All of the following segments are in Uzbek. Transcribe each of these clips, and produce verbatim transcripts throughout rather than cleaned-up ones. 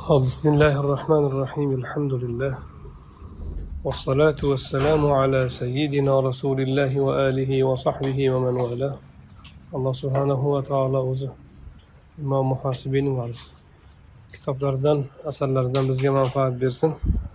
بسم الله الرحمن الرحيم الحمد لله والصلاة والسلام على سيدنا رسول الله وآله وصحبه ومن والاه الله سبحانه وتعالى o'zi imom muhosibiyning varisi kitoblardan asarlardan bizga manfaat bersin.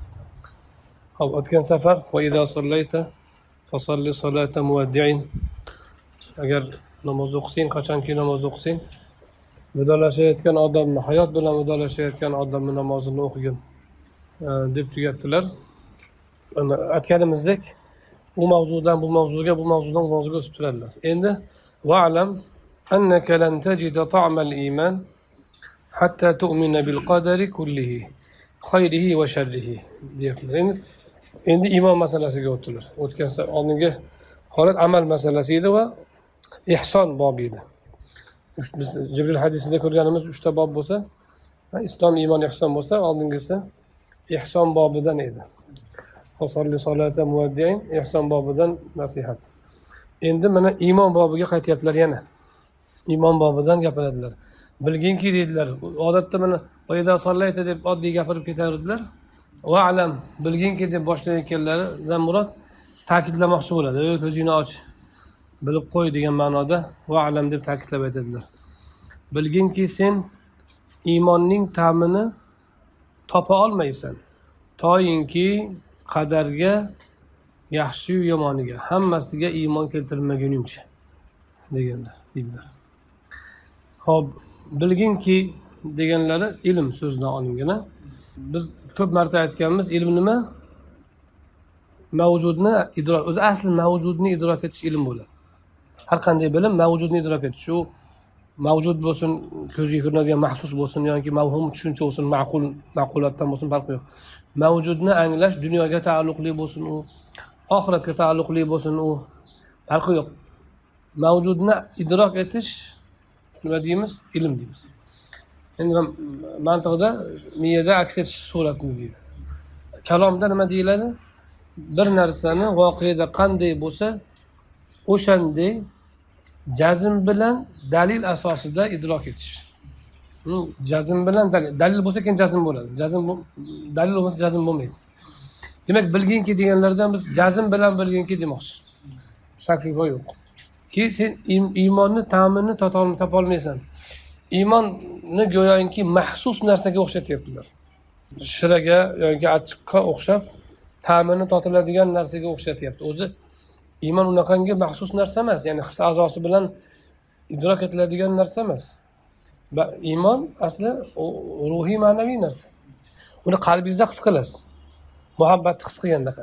Hop, o'tgan safar va idza sallayta fasalli salata muwaddi'in, agar namoz o'qisang, qachonki namoz o'qisang, vidolashayotgan odamni, hayot bilan vidolashayotgan odamni namozini o'qigin deb tugatdilar. Aytganimizdek, u mavzudan bu mavzuga, bu mavzudan bu mavzuga o'tib turadilar. Endi wa'lam annaka lan tajida ta'mal iman hatta tu'mina bil qadari kullihi khayrihi va sharrihi deyaptilar. Endi endi iymon masalasiga o'tdilar. O'tgan oldingi holat amal masalasi edi va ihson bobi edi. Biz Jibril hadisida ko'rganimiz uchta bob bo'lsa, islom, iymon, ihson bo'lsa, oldingisi ihson bobidan edi. Fasalli solata muwaddi'in, ihson bobidan nasihat. Endi mana iymon bobiga qaytyaptilar yana. Iymon bobidan gapiradilar. Bilginki dedilar, odatda mana oyda sollayta deb oddiy gapirib ketaverdilar. Va alam, bilginki deb boshlayotganlaridan murod ta'kidlamoqchi bo'ladi. Ey ko'zingni och, bilib qo'y degan ma'noda va alam deb ta'kidlab aytadilar. Bilginki sen iymonning ta'mini topa olmaysan, toyinki qadarga, yaxshi yu yomoniga, hammasiga iymon keltirmaguningcha deganlar, deydilar. Xo'p, bilginki deganlari ilm so'zidan olingan. Biz ko'p marta aytganmiz, ilm nima? Mavjudni idrok, o'zi asli mavjudni idrok etish ilm bo'ladi. Har qanday bilim mavjudni idrok etish. Shu mavjud bo'lsin, ko'zga ko'rinadigan mahsus bo'lsin yoki mavhum tushuncha bo'lsin, ma'qul, ma'qulatdan bo'lsin, farqi yo'q. Mavjudni anglash, dunyoga taalluqli bo'lsin u, oxiratga taalluqli bo'lsin u, farqi yo'q. Mavjudni idrok etish nima deymiz? Ilm deymiz. Endi mantiqda miyada aks etish suratini deydi. Kalomda nima deyiladi? Bir narsani voqeada qanday bo'lsa, o'shanday jazm bilan dalil asosida idrok etish. Jazm bilan dalil, dalil bo'lsa keyin jazm bo'ladi. Jazm dalil bo'lmasa jazm bo'lmaydi. Demak, bilginki deganlardan biz jazm bilan bilginki demoqchi. Shak shubha yo'q. Ki sen iymonni ta'mini topa olmaysan. Iymonni go'yoki mahsus narsaga o'xshatyaptilar. Shiraga yoki achchiqqa o'xshab ta'mini totiladigan narsaga o'xshatyapti. O'zi iymon unaqangi maxsus narsa emas, ya'ni his a'zosi bilan idrok etiladigan narsa emas. Iymon asli ruhiy, ma'naviy narsa. Uni qalbingizda his qilasiz. Muhabbatni his qilgandaqa.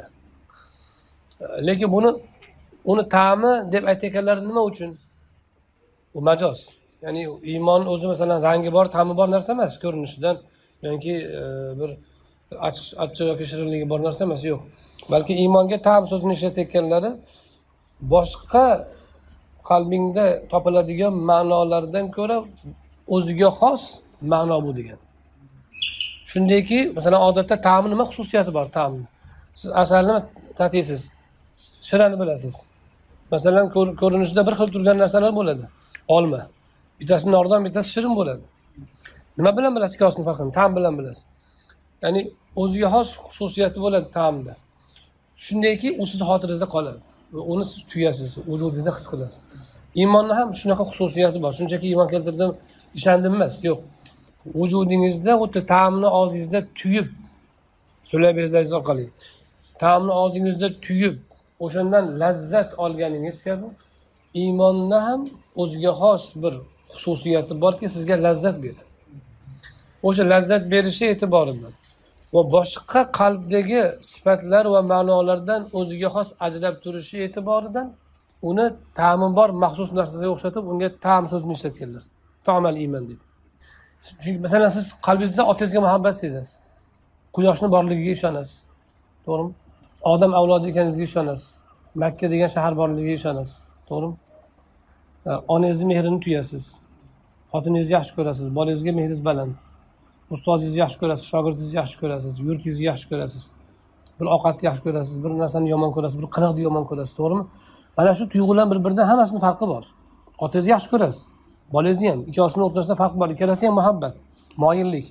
Lekin buni uni ta'mi deb aytganlar nima uchun? U majoz. Ya'ni iymon o'zi masalan rangi bor, ta'mi bor narsa emas, ko'rinishidan yoki bir achchiq yoki shirinligi bor narsa emas, yo'q. Balki iymonga ta'm so'zini ishlatayotganlari boshqa qalbingda topiladigan ma'nolardan ko'ra o'ziga xos ma'no bu degan. Shundayki, masalan, odatda ta'mi nima xususiyati bor ta'mni? Siz asalni tatiysiz, shirani bilasiz. Masalan, ko'rinishida bir xil turgan narsalar bo'ladi. Olma. Bittasi nordon, bittasi shirin bo'ladi. Nima bilan bilasiz ikkovisini farqini? Ta'm bilan bilasiz. Ya'ni o'ziga xos xususiyati bo'ladi ta'mda. Shundayki, u siz xotirangizda qoladi va uni siz tuyasiz, vujudingizda his qilasiz. Iymonning ham shunaqa xususiyati bor. Shunchaki iymon keltirdim, ishondim emas, yo'q. Vujudingizda o'ta ta'mni og'zingizda tuyib, so'lay bezlaringiz orqali ta'mni og'zingizda tuyib, o'shandan lazzat olganingiz kabi iymonni ham o'ziga xos bir xususiyati borki, sizga lazzat beradi. O'sha lazzat berishi e'tiboridan va boshqa qalbdagi sifatlar va ma'nolardan o'ziga xos ajrab turishi e'tiboridan uni ta'mi bor maxsus narsaga o'xshatib, unga ta'm so'zini ishlatganlar. Ta'mal iymon deb. Chunki masalan siz qalbingizda otangizga muhabbat sezasiz. Quyoshning borligiga ishonasiz. To'g'rimi? Odam avlodi ekaningizga ishonasiz. Makka degan shahar borligiga ishonasiz. To'g'rimi? Onangizning mehrini tuyasiz. Xotiningizni yaxshi ko'rasiz, bolangizga mehringiz baland. Ustozingizni yaxshi ko'rasiz, shogirdingizni yaxshi ko'rasiz, yurtingizni yaxshi ko'rasiz. Bir ovqatni yaxshi ko'rasiz, bir narsani yomon ko'rasiz, bir qiliqni yomon ko'rasiz, to'g'rimi? Mana shu tuyg'ular bir-biridan hammasini farqi bor. Otangizni yaxshi ko'rasiz, bolangizni ham, ikkovisining o'rtasida farq bor. Ikkalasi ham muhabbat, moyillik.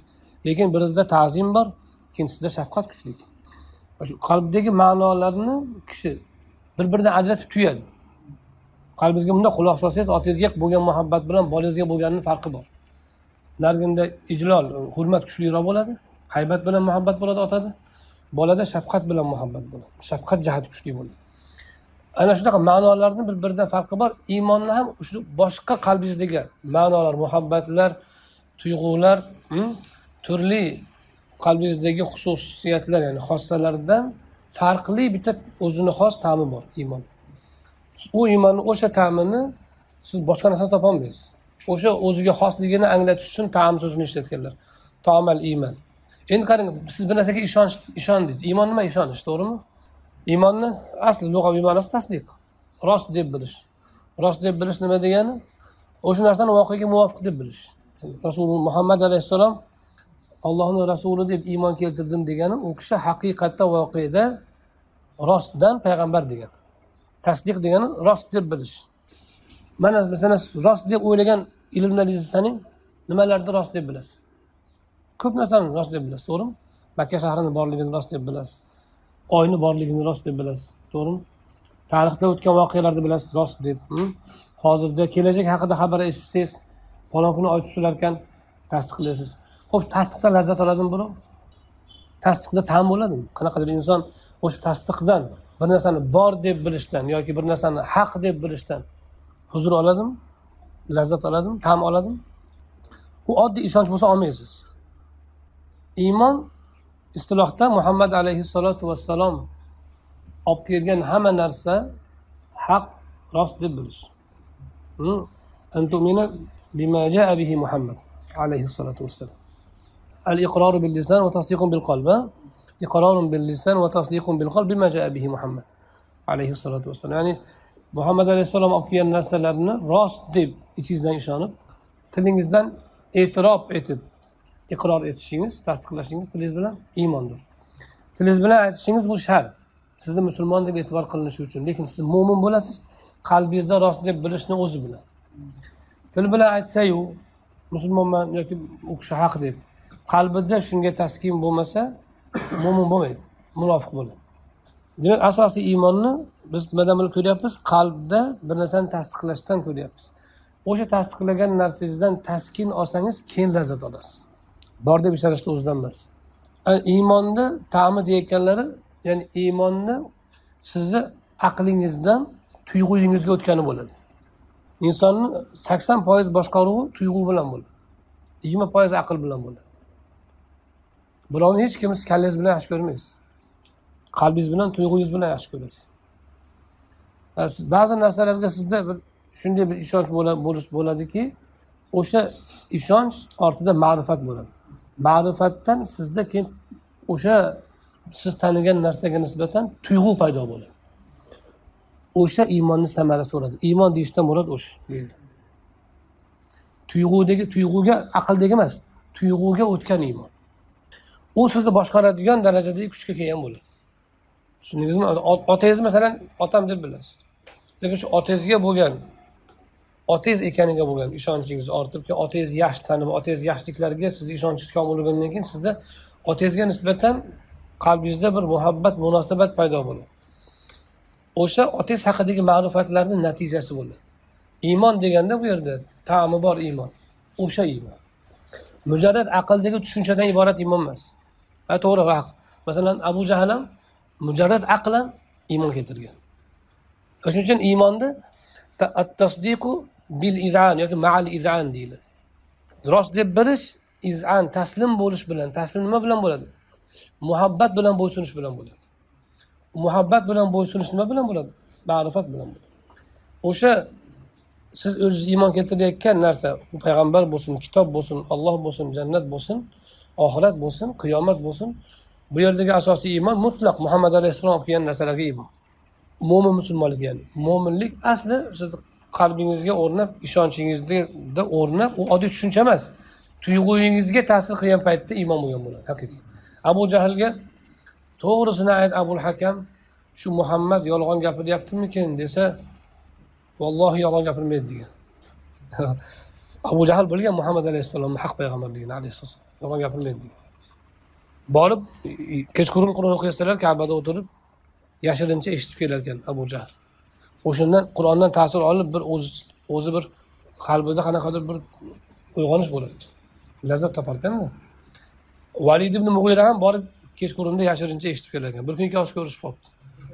Lekin birizda ta'zim bor, ikkinchisida shafqat kuchli. Shu qalbdagi ma'nolarni kishi bir-biridan ajratib tuyadi. Qalbingizga bunda quloq solsangiz, otangizga bo'lgan muhabbat bilan bolangizga bo'lganining farqi bor. Narginda ijlol, hurmat kuchliroq bo'ladi, haybat bilan muhabbat bo'ladi otada. Bolada shafqat bilan muhabbat bo'ladi. Shafqat jihati kuchli bo'ladi. Ana shunaqa ma'nolarning bir-biridan farqi bor. Iymonni ham shu boshqa qalbingizdagi ma'nolar, muhabbatlar, tuyg'ular, turli qalbingizdagi xususiyatlar, ya'ni xossalardan farqli bitta o'zini xos ta'mi bor iymon. U iymonni o'sha ta'mini siz boshqa narsadan topa olmaysiz. O'sha o'ziga xosligini anglatish uchun ta'm so'zini ishlatganlar. Ta'mal iymon. Endi qarang, siz bir narsaga ishonch ishondingiz. Iymon nima? Ishonish, to'g'rimi? Iymonni asli lug'aviy ma'nosi tasdiq. Rost deb bilish. Rost deb bilish nima degani? O'sha narsani voqeaga muvofiq deb bilish. Rasululloh Muhammad alayhisalom Allohning rasuli deb iymon keltirdim degani, u kishi haqiqatda voqeada rostdan payg'ambar degan. Tasdiq degani rost deb bilish. Mana masalan rost deb o'ylagan ilmlaringizni saning, nimalarni rost deb bilasiz? Ko'p narsani rost deb bilasiz, to'g'rimi? Makka shahrini borligini rost deb bilasiz. Oyni borligini rost deb bilasiz, to'g'rimi? Tarixda o'tgan voqealarni bilasiz rost deb. Hozirda kelajak haqida xabar eshitsangiz, falon kuni oy tutilar ekan, tasdiqlaysiz. Xo'p, tasdiqdan lazzat oladimi birov? Tasdiqda ta'm bo'ladimi? Qanaqadir inson o'sha tasdiqdan bir narsani bor deb bilishdan yoki bir narsani haq deb bilishdan huzur oladimi? Lazzat oladimi? Ta'm oladimi? U oddiy ishonch bo'lsa olmaysiz. Iymon istilohda Muhammad alayhissalatu vassalom olib kelgan hamma narsa haq, rost deb bilish. Antumina bima jaa bihi Muhammad alayhissalatu vassalom. Al-iqrar bil lisan va tasdiqun bil qalb. Iqrarun bil lisan va tasdiqun bil qalb bima jaa bihi Muhammad alayhissalatu vassalom. Ya'ni Muhammad alayhissalom olib kelgan narsalarni rost deb ichingizdan ishonib, tilingizdan e'tirof etib, iqror etishingiz, tasdiqlashingiz tilingiz bilan iymondir. Tilingiz bilan aytishingiz bu shart. Sizni musulmon deb e'tibor qilinishi uchun. Lekin siz mo'min bo'lasiz, qalbingizda rost deb bilishni o'zi bilan. Til bilan aytsa-yu, musulmonman yoki u kishi haq deb, qalbida shunga taskin bo'lmasa, mo'min bo'lmaydi, munofiq bo'ladi. Demak, asosiy iymonni biz nimadan bilib ko'ryapmiz? Qalbda bir narsani tasdiqlashdan ko'ryapmiz. O'sha tasdiqlagan narsangizdan taskin olsangiz, keyin lazzat olasiz. Bor deb ishonishni o'zidan emas. Iymonni ta'mi deyotganlari, ya'ni iymonni sizni aqlingizdan tuyg'uyingizga o'tgani bo'ladi. Insonning sakson foiz boshqaruvi tuyg'u bilan bo'ladi. yigirma foiz aql bilan bo'ladi. Birovni hech kim siz kallangiz bilan yaxshi ko'rmaysiz. Qalbingiz bilan, tuyg'ungiz bilan yaxshi ko'rasiz. Siz ba'zi narsalarga sizda bir shunday bir ishonch bo'lish bo'ladiki, o'sha ishonch ortida ma'rifat bo'ladi. Ma'rifatdan sizda keyin o'sha siz tanigan narsaga nisbatan tuyg'u paydo bo'ladi. O'sha iymonning samarasi bo'ladi. Iymon deyishdan murod o'sha. Tuyg'udagi tuyg'uga aqldagi emas, tuyg'uga o'tgan iymon. U sizni boshqaradigan darajadagi kuchga kelgan bo'ladi. Tushundingizmi? Otangiz masalan otam deb bilasiz. Lekin shu otangizga bo'lgan, otangiz ekaniga bo'lgan ishonchingiz ortib, otangiz yaxshi tanib, otangiz yaxshiliklariga sizni ishonchingiz komil bo'lgandan keyin sizda otangizga nisbatan qalbingizda bir muhabbat, munosabat paydo bo'ladi. O'sha otangiz haqidagi ma'rifatlarning natijasi bo'ladi. Iymon deganda bu yerda ta'mi bor iymon. O'sha iymon. Mujarrad aqldagi tushunchadan iborat iymon emas. Ha, to'g'ri, haq. Masalan, Abu Jahl ham mujarrad aqlan iymon keltirgan. Shuning uchun iymonni at-tasdiqu bil iz'an yoki ma'al iz'an deyiladi. Rost deb bilish, iz'an taslim bo'lish bilan, taslim nima bilan bo'ladi? Muhabbat bilan bo'ysunish bilan bo'ladi. Muhabbat bilan bo'ysunish nima bilan bo'ladi? Ma'rifat bilan bo'ladi. O'sha siz o'zingiz iymon keltirayotgan narsa, payg'ambar bo'lsin, kitob bo'lsin, Alloh bo'lsin, jannat bo'lsin, oxirat bo'lsin, qiyomat bo'lsin, bu yerdagi asosiy iymon mutlaq Muhammad alayhissalom olib kelgan narsalarga iymon. Mo'min musulmonlik ya'ni. Mo'minlik asli sizni qalbingizga o'rnab, ishonchingizda o'rnab, u oddiy tushuncha emas. Tuyg'uyingizga ta'sir qilgan paytda iymon bo'lgan bo'ladi, haqiqiy. Abu Jahlga to'g'risini ayt Abul Hakam, shu Muhammad yolg'on gapiryaptimikin desa, vallohi yolg'on gapirmaydi degan. Abu Jahl bilgan Muhammad alayhissalomni haq payg'ambarligini alayhissalom. Yolg'on gapirmaydi degan. Borib kechqurun Qur'on o'qiyotsalar, Ka'bada o'tirib yashirincha eshitib kelar ekan Abu Jahl. O'shandan Qur'ondan ta'sir olib bir o'zi o'zi bir qalbida qanaqadir bir uyg'onish bo'ladi. Lazzat topar ekanda. Valid ibn Mughira ham borib kechqurunda yashirincha eshitib kelar ekan. Bir kun ikkovsi ko'rishib qolibdi.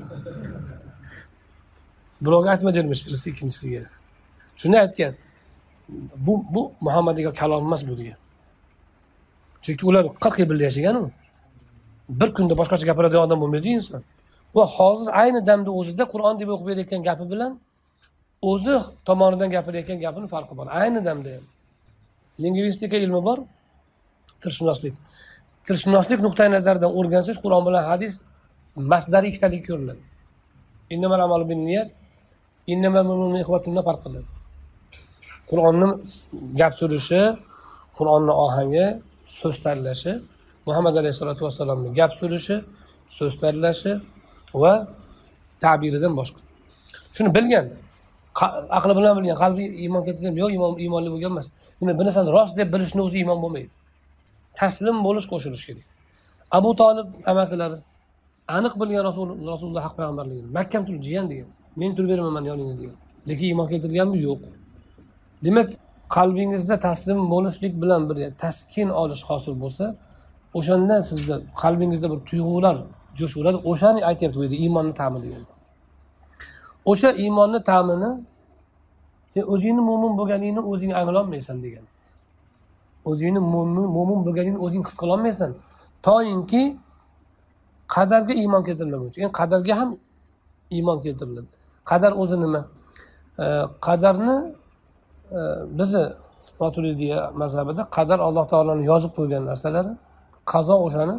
Birovga aytma dermish birisi ikkinchisiga. Shuni aytgan. Bu bu Muhammadiga kalom emas bu degan. Chunki ular qirq yil birga yashagan-ku. Bir kunda boshqacha gapiradigan odam bo'lmaydi inson. Va hozir ayni damda o'zida Qur'on deb o'qib berayotgan gapi bilan o'zi tomonidan gapirayotgan gapini farqi bor. Ayni damda ham. Lingvistika ilmi bor, tilshunoslik. Tilshunoslik nuqtai nazaridan o'rgansangiz Qur'on bilan hadis masdari ikkitalik ko'riladi. Innamal amalu binniyat, innamal mu'minuna ikhwatun farq qiladi. Qur'onning gap so'rishi, Qur'onning ohangi, so'z tanlashi, Muhammad alayhisolatu vasallamning gap so'rishi, so'z tanlashi va ta'biridan boshqa. Shuni bilgan, aqli bilan bilgan, qalbi iymon keltirgan, yo'q iymon iymonli bo'lgan emas. Nima bu narsani rost deb bilishni o'zi iymon bo'lmaydi. Taslim bo'lish qo'shilish kerak. Abu Talib amakilari aniq bilgan Rasul Rasululloh haq payg'ambarligini. Makkam turib jiyan degan. Men turib beraman yoningda degan. Lekin iymon keltirganmi? Yo'q. Demak, qalbingizda taslim bo'lishlik bilan bir taskin olish hosil bo'lsa, o'shanda sizda qalbingizda bir tuyg'ular jo'shaveradi. O'shani aytyapti bu yerda iymonni ta'min degan. O'sha iymonni ta'mini sen o'zingni mo'min bo'lganingni o'zing anglolmaysan degan. O'zingni mo'min mo'min bo'lganingni o'zing his qila olmaysan. To'yinki qadarga iymon keltirilmaguncha. Endi qadarga ham iymon keltiriladi. Qadar o'zi nima? Qadarni bizni Maturidiya mazhabida qadar Alloh taolaning yozib qo'ygan narsalari, qazo o'shani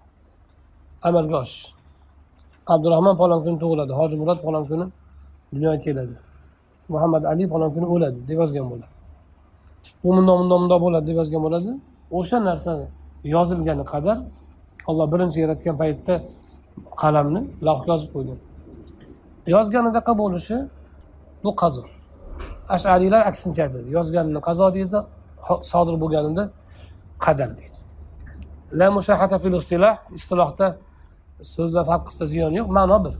amalga oshish. Abdurahmon falon kuni tug'iladi, Hoji Murod falon kuni dunyoga keladi. Muhammad Ali falon kuni o'ladi deb yozgan bo'ladi. U bundoq bundoq bundoq bo'ladi deb yozgan bo'ladi. O'sha narsani yozilgani qadar Alloh birinchi yaratgan paytda qalamni lavhga yozib qo'ygan. Yozganidaqa bo'lishi bu qazo. Ash'ariylar aksincha aytadi. Yozganini qazo deydi, sodir bo'lganida qadar deydi. La mushahata fil istilah, istilohda so'zlar farq qilsa ziyon yo'q, ma'no bir.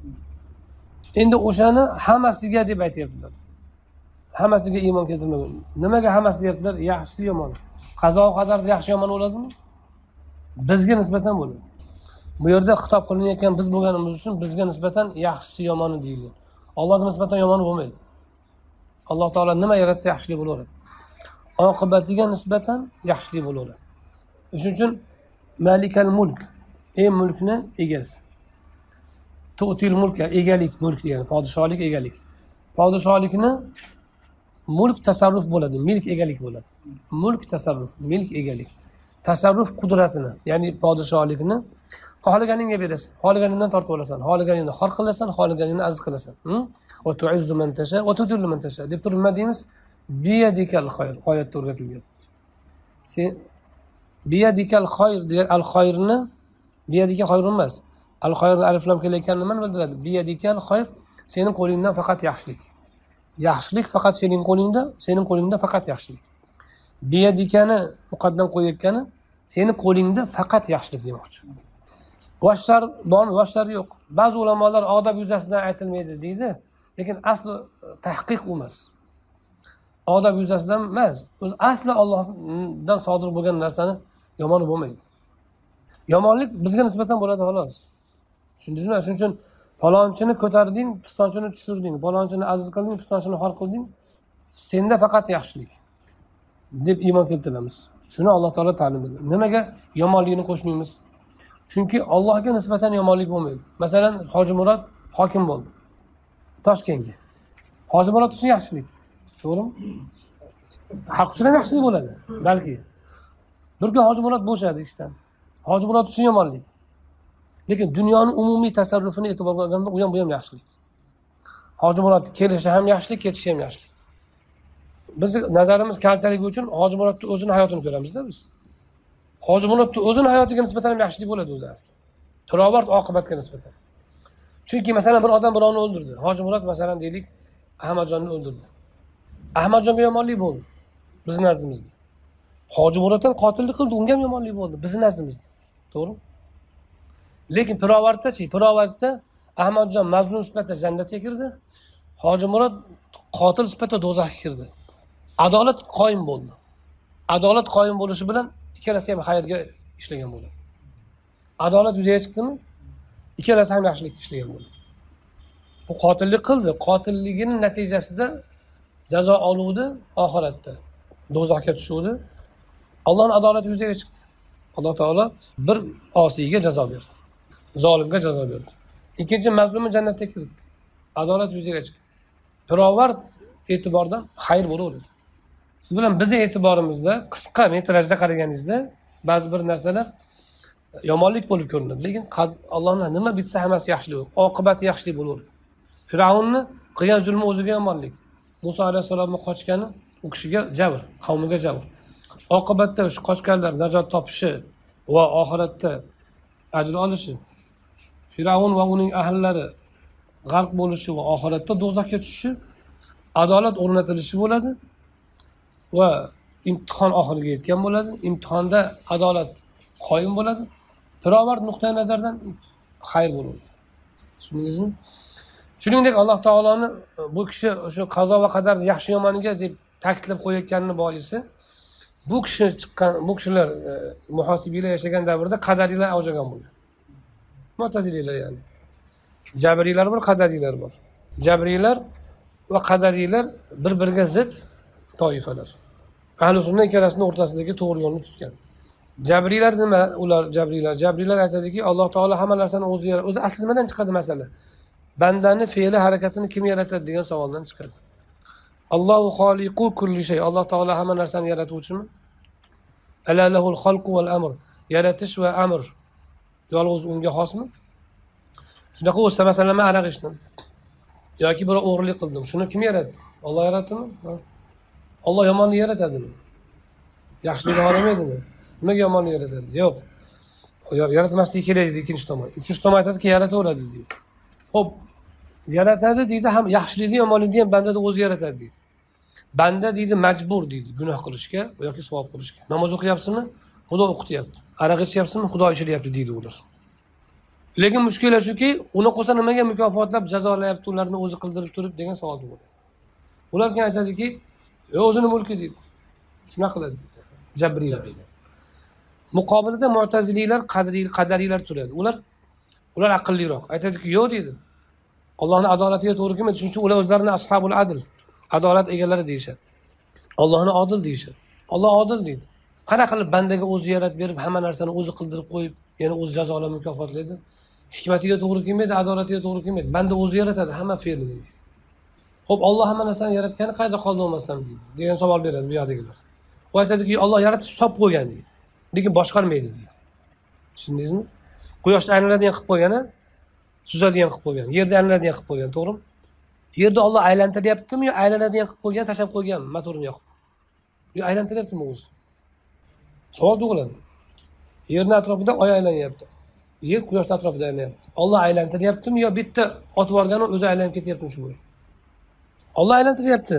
Endi o'shani hammasiga deb aytayaptilar. Hammasiga iymon keltirmagan. Nimaga hammasi deyaptilar? Yaxshi yomon. Qazo qadar yaxshi yomon bo'ladimi? Bizga nisbatan bo'ladi. Bu yerda xitob qilinayotgan biz bo'lganimiz uchun bizga nisbatan yaxshisi yomoni deyilgan. Allohga nisbatan yomoni bo'lmaydi. Alloh taolo nima yaratsa yaxshilik bo'laveradi. Oqibatiga nisbatan yaxshilik bo'laveradi. Shuning uchun malikal mulk, ey mulkni egasi. Tu'til mulka, egalik, mulk degani podshohlik, egalik. Podshohlikni mulk tasarruf bo'ladi, milk egalik bo'ladi. Mulk tasarruf, milk egalik. Tasarruf qudratini, ya'ni podshohlikni xohlaganingga berasan, xohlaganingdan tortib olasan, xohlaganingni xor qilasan, xohlaganingni aziz qilasan. Va tu'izzu man tasha va tudillu man tasha deb turib nima deymiz? Biyadikal xayr oyatda o'rgatilgan. Sen biyadikal xayr degan al xayrni biyadika xayr emas. Al xayrni alif lam kelayotgan nimani bildiradi? Biyadikal xayr sening qo'lingdan faqat yaxshilik. Yaxshilik faqat sening qo'lingda, sening qo'lingda faqat yaxshilik. Biyadikani muqaddam qo'yayotgani sening qo'lingda faqat yaxshilik demoqchi. Boshlar bor, boshlar yo'q. Ba'zi ulamolar odob yuzasidan aytilmaydi deydi, lekin asli tahqiq emas. Odob yuzasidan emas. O'z asli Allohdan sodir bo'lgan narsani yomoni bo'lmaydi. Yomonlik bizga nisbatan bo'ladi xolos. Tushundingizmi? Shuning uchun falonchini ko'tarding, pistonchini tushirding, falonchini aziz qilding, pistonchini xor qilding, senda faqat yaxshilik deb iymon keltiramiz. Shuni Alloh taolo ta'lim berdi. Nimaga yomonlikni qo'shmaymiz? Chunki Allohga nisbatan yomonlik bo'lmaydi. Masalan, Hoji Murod hokim bo'ldi Toshkentga. Hoji Murod uchun yaxshilik. To'g'rimi? Xalq uchun ham yaxshilik bo'ladi, balki. Bir kun Hoji Murod bo'shadi ishdan. Hoji Murod uchun yomonlik. Lekin dunyoning umumiy tasarrufini e'tiborga olganda u ham bu ham yaxshilik. Hoji Murod kelishi ham yaxshilik, ketishi ham yaxshilik. Biz nazarimiz kaltaligi uchun Hoji Murodning o'zini hayotini ko'ramizda biz. Hoji Murodning o'zini hayotiga nisbatan ham yaxshilik bo'ladi o'zi asli. Pirovard oqibatga nisbatan. Chunki masalan bir odam birovni o'ldirdi. Hoji Murod masalan deylik Ahmadjonni o'ldirdi. Ahmadjonga yomonlik bo'ldi. bizni nazdimizda. Hoji Murod ham qotillik qildi, unga ham yomonlik bo'ldi, bizni nazdimizda. To'g'rimi? Lekin pirovarddachi, pirovardda Ahmadjon mazlum sifatida jannatga kirdi, Hoji Murod qotil sifatida do'zaxga kirdi. Adolat qoyim bo'ldi. Adolat qoyim bo'lishi bilan ikkalasi ham xayrga ishlagan bo'ladi. Adolat yuzaga chiqdimi? Ikkalasi ham yaxshilik ishlagan bo'ladi. Bu qotillik qildi, qotilligining natijasida jazo oluvdi oxiratda. Do'zaxga tushuvdi. Allohning adolati yuzaga chiqdi. Alloh taolo bir osiyga jazo berdi. Zolimga jazo berdi. Ikkinchi mazlumni jannatga kiritdi. Adolat yuzaga chiqdi. Pirovard e'tibordan xayr bo'laveradi. Siz bilan bizning e'tiborimizda qisqa metrajda qaraganingizda ba'zi bir narsalar yomonlik bo'lib ko'rinadi. Lekin Allohning nima bitsa hammasi yaxshilik, oqibati yaxshilik bo'laveradi. Firavunni qilgan zulmi o'ziga yomonlik. Musa alayhisolamning qochgani u kishiga jabr, qavmiga jabr. Oqibatda shu qochganlar najot topishi va oxiratda ajr olishi, Firavun va uning ahllari g'arq bo'lishi va oxiratda do'zaxga tushishi, adolat o'rnatilishi bo'ladi va imtihon oxiriga yetgan bo'ladi. Imtihonda adolat qoyim bo'ladi. Pirovard nuqtai nazardan xayr bo'ladi. Tushundingizmi? Shuningdek, Alloh taoloni bu kishi o'sha qazo va qadarni yaxshi yomoniga deb ta'kidlab qo'yayotganini boisi, bu kishi chiqqan, bu kishilar e, muhosibiylar yashagan davrda qadariylar avjagan bo'lgan. Mu'taziliylar ya'ni. Jabriylar bor, qadariylar bor. Jabriylar va qadariylar bir-biriga zid toifalar. Ahli sunna ikkalasining o'rtasidagi to'g'ri yo'lni tutgan. Jabriylar nima? Ular jabriylar. Jabriylar aytadiki, Alloh taolo hamma narsani o'zi yaratadi. O'zi asli nimadan chiqadi masala? Bandani fe'li harakatini kim yaratadi degan savoldan chiqadi. Allohu xoliqu kulli shay. Alloh taolo hamma narsani yaratuvchimi? Ala lahul xalqu val amr. Yaratish va amr yolg'iz unga xosmi? Shunaqa bo'lsa, masalan, men aroq ichdim yoki bir o'g'rilik qildim. Shuni kim yaratdi? Alloh yaratdimi? Alloh yomonlik yaratadimi? Yaxshilikni xohlamaydimi? Nimaga yomonlik yaratadi? Yo'q. Yaratmasligi kerak deydi ikkinchi tomon. Uchinchi tomon aytadiki, yarataveradi deydi. Xo'p, yaratadi deydi, ham yaxshilikni yomonlikni ham bandada o'zi yaratadi deydi. Banda deydi majbur deydi gunoh qilishga yoki savob qilishga. Namoz o'qiyapsizmi? Xudo o'qityapti. Aroq ichyapsizmi? Xudo ichiryapti deydi ular. Lekin mushkila shuki, uni qo'sa nimaga mukofotlab jazolayapti, ularni o'zi qildirib turib degan savol tug'iladi. Ular keyin aytadiki, o'zini mulki deydi. Shuna qiladi. Jabriylar. Muqobilida mu'taziliylar, qadariylar turadi. Ular ular aqlliroq. Aytadiki, yo'q deydi. Allohning adolatiga to'g'ri kelmaydi. Shuning uchun ular o'zlarini ashabul adl, adolat egalari deyshadi. Allohni odil deyshadi. Alloh odil deydi. Qanaqa qilib bandaga o'zi yaratib berib, hamma narsani o'zi qildirib qo'yib, yana o'zi jazolab mukofotlaydi? Hikmatiga to'g'ri kelmaydi, adolatiga to'g'ri kelmaydi. Banda o'zi yaratadi hamma fe'lini deydi. Xo'p, Alloh hamma narsani yaratgani qayda qoldi bo'lmasdan deydi. degan savol beradi bu yoqdagilar. U aytadiki, Alloh yaratib solib qo'ygan deydi. Lekin boshqarmaydi deydi. Tushundingizmi? Quyoshni aylanadigan qilib qo'ygani, suzadigan qilib qo'ygan, yerda aylanadigan qilib qo'ygan, to'g'rimi? Yerda Alloh aylantiryaptimi yo aylanadigan qilib qo'ygan, tashab qo'yganmi motorini yoqib? Yo aylantiryaptimi o'zi? Savol tug'iladi. Yerning atrofida oy aylanyapti. Yer quyoshning atrofida aylanyapti. Alloh aylantiryaptimi yo bitta otib yuborgani o'zi aylanib ketyaptimi shu bo'yi? Alloh aylantiryapti.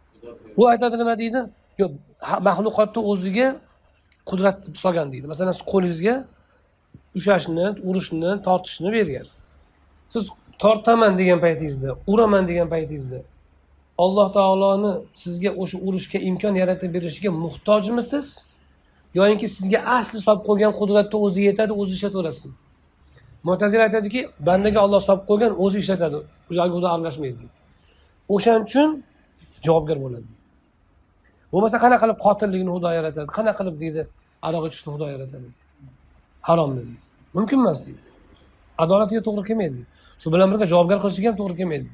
U aytadi nima deydi? Yo'q, maxluqotni o'ziga qudrat solgan deydi. Masalan, siz qo'lingizga ushashni, urishni, tortishni bergan. Siz tortaman degan paytingizda, uraman degan paytingizda Alloh taoloni sizga o'sha urishga imkon yaratib berishiga muhtojmisiz? Yo'inki sizga asli solib qo'ygan qudratni o'zi yetadi, o'zi ishlataverasiz. Mu'tazila aytadiki, bandaga Alloh solib qo'ygan o'zi ishlatadi, ularga xudo aralashmaydi. O'shaning uchun javobgar bo'ladi. Bo'lmasa qanaqa qilib qotillikni xudo yaratadi? Qanaqa qilib deydi, aroq ichishni xudo yaratadi? Haromni deydi. Mumkin emas deydi. Adolatiga to'g'ri kelmaydi. Shu bilan birga javobgar qilishiga ham to'g'ri kelmaydi.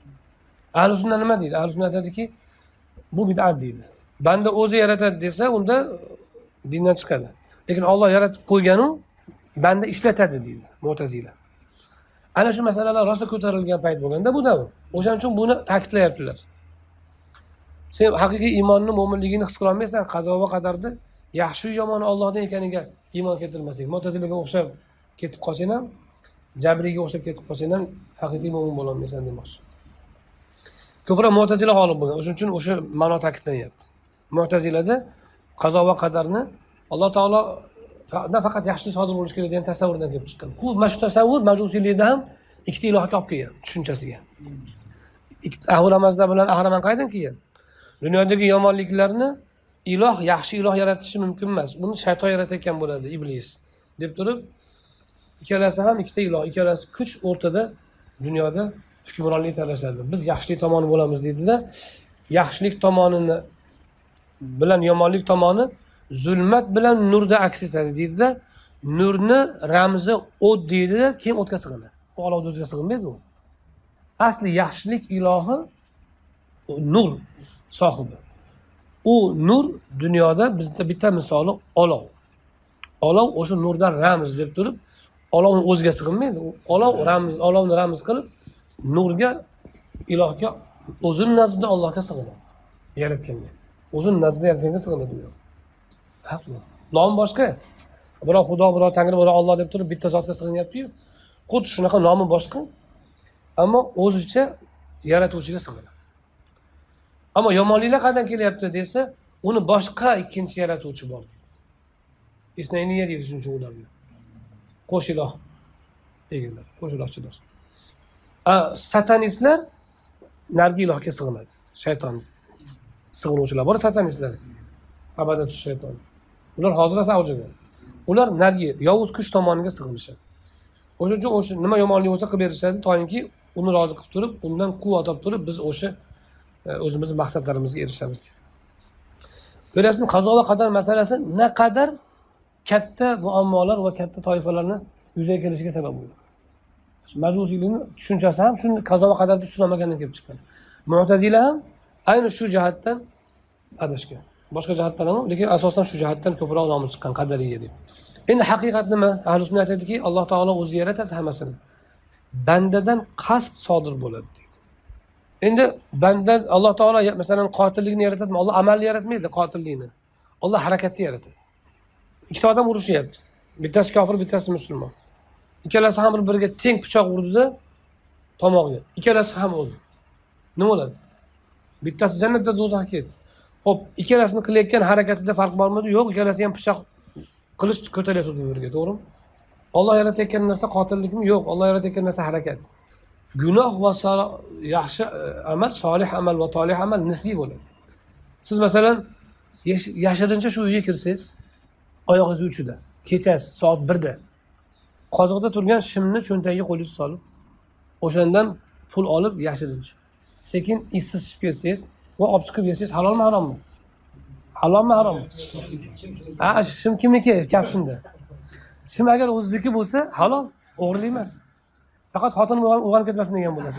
Ahli sunna nima deydi? Ahli sunna aytadiki, bu bid'at deydi. Banda o'zi yaratadi desa, unda dindan chiqadi. Lekin Alloh yaratib qo'yganu banda ishlatadi deydi Mu'tazila. Ana shu masalalar rosa ko'tarilgan payt bo'lganda bu davr. O'shaning uchun buni ta'kidlayaptilar. Sen haqiqiy iymonni, mo'minligini his qila olmaysan, qazo va qadarda yaxshi yomoni Allohdan ekaniga iymon keltirmaslik. Mu'tazilaga o'xshab ketib qolsang ham, Jabriyga o'xshab ketib qolsang ham haqiqiy mo'min bo'la olmaysan demoqchi. Ko'proq Mu'tazila g'olib bo'lgan. O'shuning uchun o'sha ma'no ta'kidlanyapti. Mu'tazilada qazo va qadarni Alloh taolo faqat yaxshilik sodir bo'lishi kerak degan tasavvurdan kelib chiqqan. Bu mana shu tasavvur majusiylikda ham ikkita ilohga olib kelgan tushunchasiga. Ahvol Mazda bilan Ahraman qaydan kelgan? Dunyodagi yomonliklarni iloh, yaxshi iloh yaratishi mumkin emas. Buni shayton yaratayotgan bo'ladi, iblis. deb turib, ikkalasi ham ikkita iloh, ikkalasi kuch o'rtada dunyoda hukmronlik talashadi. Biz yaxshilik tomoni bo'lamiz deydida, yaxshilik tomonini bilan yomonlik tomoni zulmat bilan nurda aks etadi deydida, nurni ramzi o't deydida, keyin o'tga sig'inadi. U olovda o'ziga sig'inmaydi u. Asli yaxshilik ilohi nur sohibi. U nur dunyoda bizda bitta misoli olov. Olov o'sha nurdan ramz deb turib, olovni o'ziga sig'inmaydi. Olov ramz, olovni ramz qilib nurga, ilohga, o'zining nazdida Allohga sig'inadi. Yaratganga. O'zining nazdida yaratganga sig'inadi u. Asli. Nom boshqa. Biroq Xudo, biroq Tangri, biroq Alloh deb turib bitta zotga sig'inyapti-yu. Xuddi shunaqa nomi boshqa, ammo o'zicha yaratuvchiga sig'inadi. Ammo yomonliklar qayerdan kelyapti desa, uni boshqa ikkinchi yaratuvchi bor. Isnayniya deydi shuncha ularni. Qo'sh iloh deganlar, qo'sh ilohchilar. A satanistlar nargi ilohga sig'inadi. Shayton sig'inuvchilar bor, satanistlar. Abada tush shayton. Ular hozir esa avjida. Ular nargi yovuz kuch tomoniga sig'inishadi. O'sha uchun o'sha nima yomonlik bo'lsa qilib berishadi, to'yinki uni rozi qilib turib, undan quvvat olib turib, biz o'sha o'zimizning maqsadlarimizga erishamiz. Ko'rasizmi, qazo va qadar masalasi naqadar katta muammolar va katta toifalarni yuzaga kelishiga sabab bo'ldi. Majusiylikning tushunchasi ham shuni qazo va qadarni tushunmagandan kelib chiqqan. Mu'tazila ham ayni shu jihatdan adashgan. Boshqa jihatdan ham, lekin asosan shu jihatdan ko'proq nomi chiqqan qadariyya deb. Endi haqiqat nima? Ahlus sunnat aytadiki, Alloh taolo o'zi yaratadi hammasini. Bandadan qasd sodir bo'ladi deydi. Endi banda Alloh taolo masalan qotillikni yaratadimi? Alloh amalni yaratmaydi, qotillikni. Alloh harakatni yaratadi. Ikkita odam urushyapti. Bittasi kofir, bittasi musulmon. Ikkalasi ham bir-biriga teng pichoq urdida tomog'iga. Ikkalasi ham o'ldi. Nima bo'ladi? Bittasi jannatda, do'zaxga ketdi. Xo'p, ikkalasining qilayotgan harakatida farq bormi? Yo'q, ikkalasi ham pichoq qilich ko'taryapti bir-biriga, to'g'rimi? Alloh yaratayotgan narsa qotillikmi? Yo'q, Alloh yaratayotgan narsa harakat. Gunoh va yaxshi amal, solih amal va tolih amal nisbiy bo'ladi. Siz masalan yashirincha shu uyga kirsangiz, oyog'ingiz uchida, kechasi soat birda qoziqda turgan shimni cho'ntagiga qo'lingizni solib, o'shandan pul olib yashirincha. Sekin issiz chiqib ketsangiz va olib chiqib yesangiz halolmi, harommi? Halolmi, harommi? Ha, shim kimniki? Gap shunda. Shim agar o'zingniki bo'lsa, halol, o'g'rilik emas. Faqat xotin uyg'onib ketmasin degan bo'lasiz.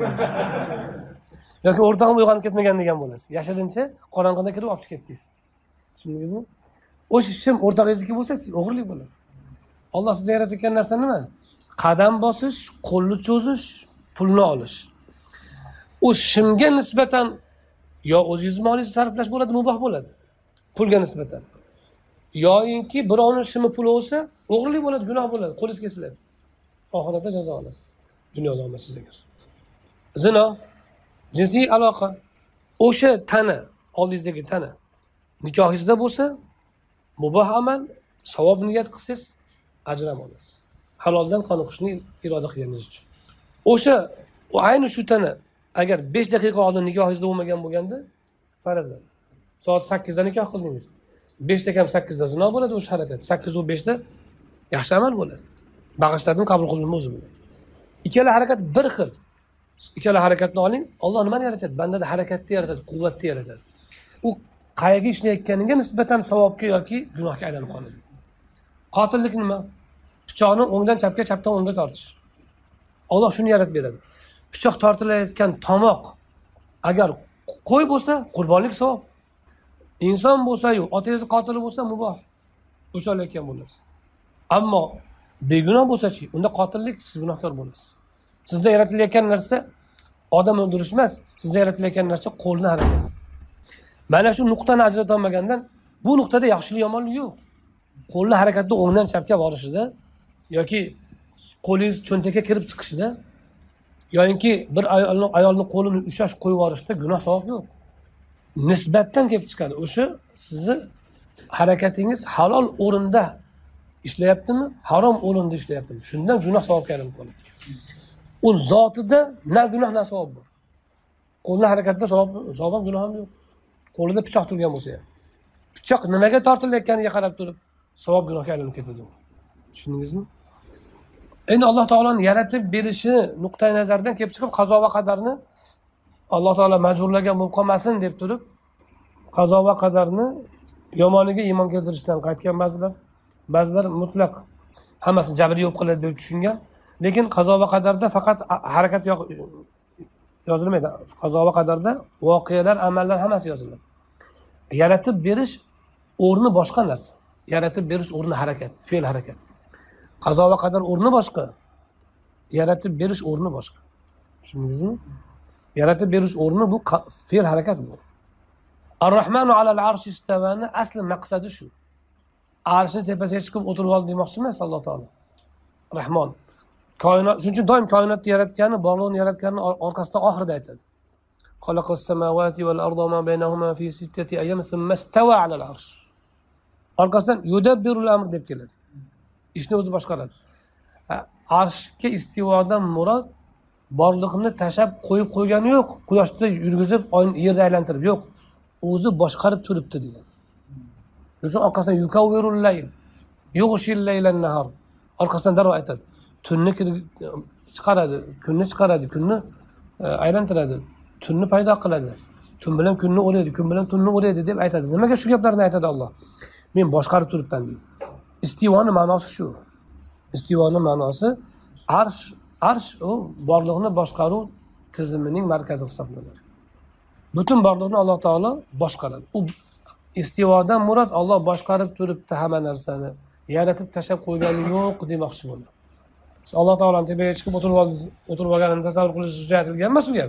Yoki o'rtog'im uyg'onib ketmagan degan bo'lasiz. Yashirincha qorong'ida kirib olib chiqib ketdingiz. Tushundingizmi? O'sha shim o'rtog'ingizniki bo'lsa-chi, o'g'rilik bo'ladi. Alloh sizga yaratgan narsa nima? Qadam bosish, qo'lni cho'zish, pulni olish. U shimga nisbatan yo o'zingiz molingizni sarflash bo'ladi, muboh bo'ladi. Pulga nisbatan. Yo'inki birovning shimi puli bo'lsa, o'g'rilik bo'ladi, gunoh bo'ladi, qo'lingiz kesiladi. Oxiratda jazo olasiz. Dunyoda olmaysiz agar. Zino, jinsiy aloqa, o'sha tana, oldingizdagi tana nikohingizda bo'lsa, muboh amal, savob niyat qilsangiz, ajr ham olasiz. Haloldan qoniqishni iroda qilganingiz uchun. O'sha ayni shu tana agar besh daqiqa oldin nikohingizda bo'lmagan bo'lganda, farazdan soat sakkizda nikoh qildingiz. besh dakam sakkizda zino bo'ladi o'sha harakat. sakkiz va beshda yaxshi amal bo'ladi. Bag'ishladim, qabul qildim o'zi bilan. Ikkala harakat bir xil. Ikkala harakatni oling, Alloh nimani yaratadi? Bandada harakatni yaratadi, quvvatni yaratadi. U qayerga ishlayotganiga nisbatan savobga yoki gunohga aylanib qoladi. Qotillik nima? Pichoqni o'ngdan chapga, chapdan o'ngga tortish. Alloh shuni yaratib beradi. Pichoq tortilayotgan tomoq agar qo'y bo'lsa, qurbonlik savob. Inson bo'lsa-yu, otangiz qotili bo'lsa, muboh. O'shalayotgan bo'lasiz. Ammo begunoh bo'lsa-chi, unda qotillik, siz gunohkor bo'lasiz. Sizda yaratilayotgan narsa odam o'ldirish emas, sizda yaratilayotgan narsa qo'lni harakat. Mana shu nuqtani ajrata olmagandan, bu nuqtada yaxshilik yomonlik yo'q. Qo'lni harakatda o'ngdan chapga borishida yoki qo'lingiz cho'ntakka kirib chiqishida yoki bir ayolning ayolning qo'lini ushlash qo'yib yuborishda gunoh savob yo'q. nisbatdan kelib chiqadi. O'sha sizni harakatingiz halol o'rinda ishlayaptimi, harom o'rinda ishlayaptimi? Shundan gunoh savobga aylanib qoladi. U zotida na gunoh na savob bor. Qo'lni harakatida savob, savob ham gunoh ham yo'q. Qo'lida pichoq turgan bo'lsa ham. Pichoq nimaga tortilayotganiga qarab turib, savob gunohga aylanib ketadi. Tushundingizmi? Endi Alloh taolaning yaratib berishi nuqtai nazaridan kelib chiqib qazo va qadarni Alloh taolo majburlagan bo'lib qolmasin deb turib, qazo va qadarni yomoniga iymon keltirishdan qaytgan ba'zilar, ba'zilar mutlaq hammasini jabriy yo'q qiladi deb tushungan. Lekin qazo va qadarda faqat harakat yozilmaydi. Qazo va qadarda voqealar, amallar hammasi yoziladi. Yaratib berish o'rni boshqa narsa. Yaratib berish o'rni harakat, fe'l harakat. Qazo va qadar o'rni boshqa. Yaratib berish o'rni boshqa. Tushundingizmi? Yaratib berish o'rni bu fe'l harakat bu. Ar-Rahmanu alal arshi istavani asli maqsadi shu. Arshni tepasiga chiqib o'tirib oldi demoqchi emas Alloh taolo. Rahmon. Koinot, shuning uchun doim koinotni yaratgani, borliqni yaratgani orqasida oxirida aytadi. Xalaqas samawati val arda ma baynahuma fi sittati ayyam thumma istawa alal arsh. Orqasidan yudabbirul amr deb keladi. Ishni o'zi boshqaradi. Arshga istivodan murod borliqni tashab qo'yib qo'ygani yo'q. Quyoshda yurgizib, yerda aylantirib yo'q. O'zi boshqarib turibdi degan. O'sha orqasidan yukawwirul layl, yughshil laylan nahar. Orqasidan darrov aytadi. Tunni chiqaradi, kunni chiqaradi, kunni aylantiradi, tunni paydo qiladi. Tun bilan kunni o'raydi, kun bilan tunni o'raydi deb aytadi. Nimaga shu gaplarni aytadi Alloh? Men boshqarib turibman deydi. Istivoni ma'nosi shu. Istivoni ma'nosi arsh, arsh u borliqni boshqaruv tizimining markazi hisoblanadi. Butun borliqni Alloh taolo boshqaradi. U istivodan murod Alloh boshqarib turibdi hamma narsani. Yaratib tashab qo'ygani yo'q demoqchi bo'ldi. Alloh taolaning tepaga chiqib o'tirib oldi, o'tirib olganini tasavvur qilish uchun aytilgan emas u gap.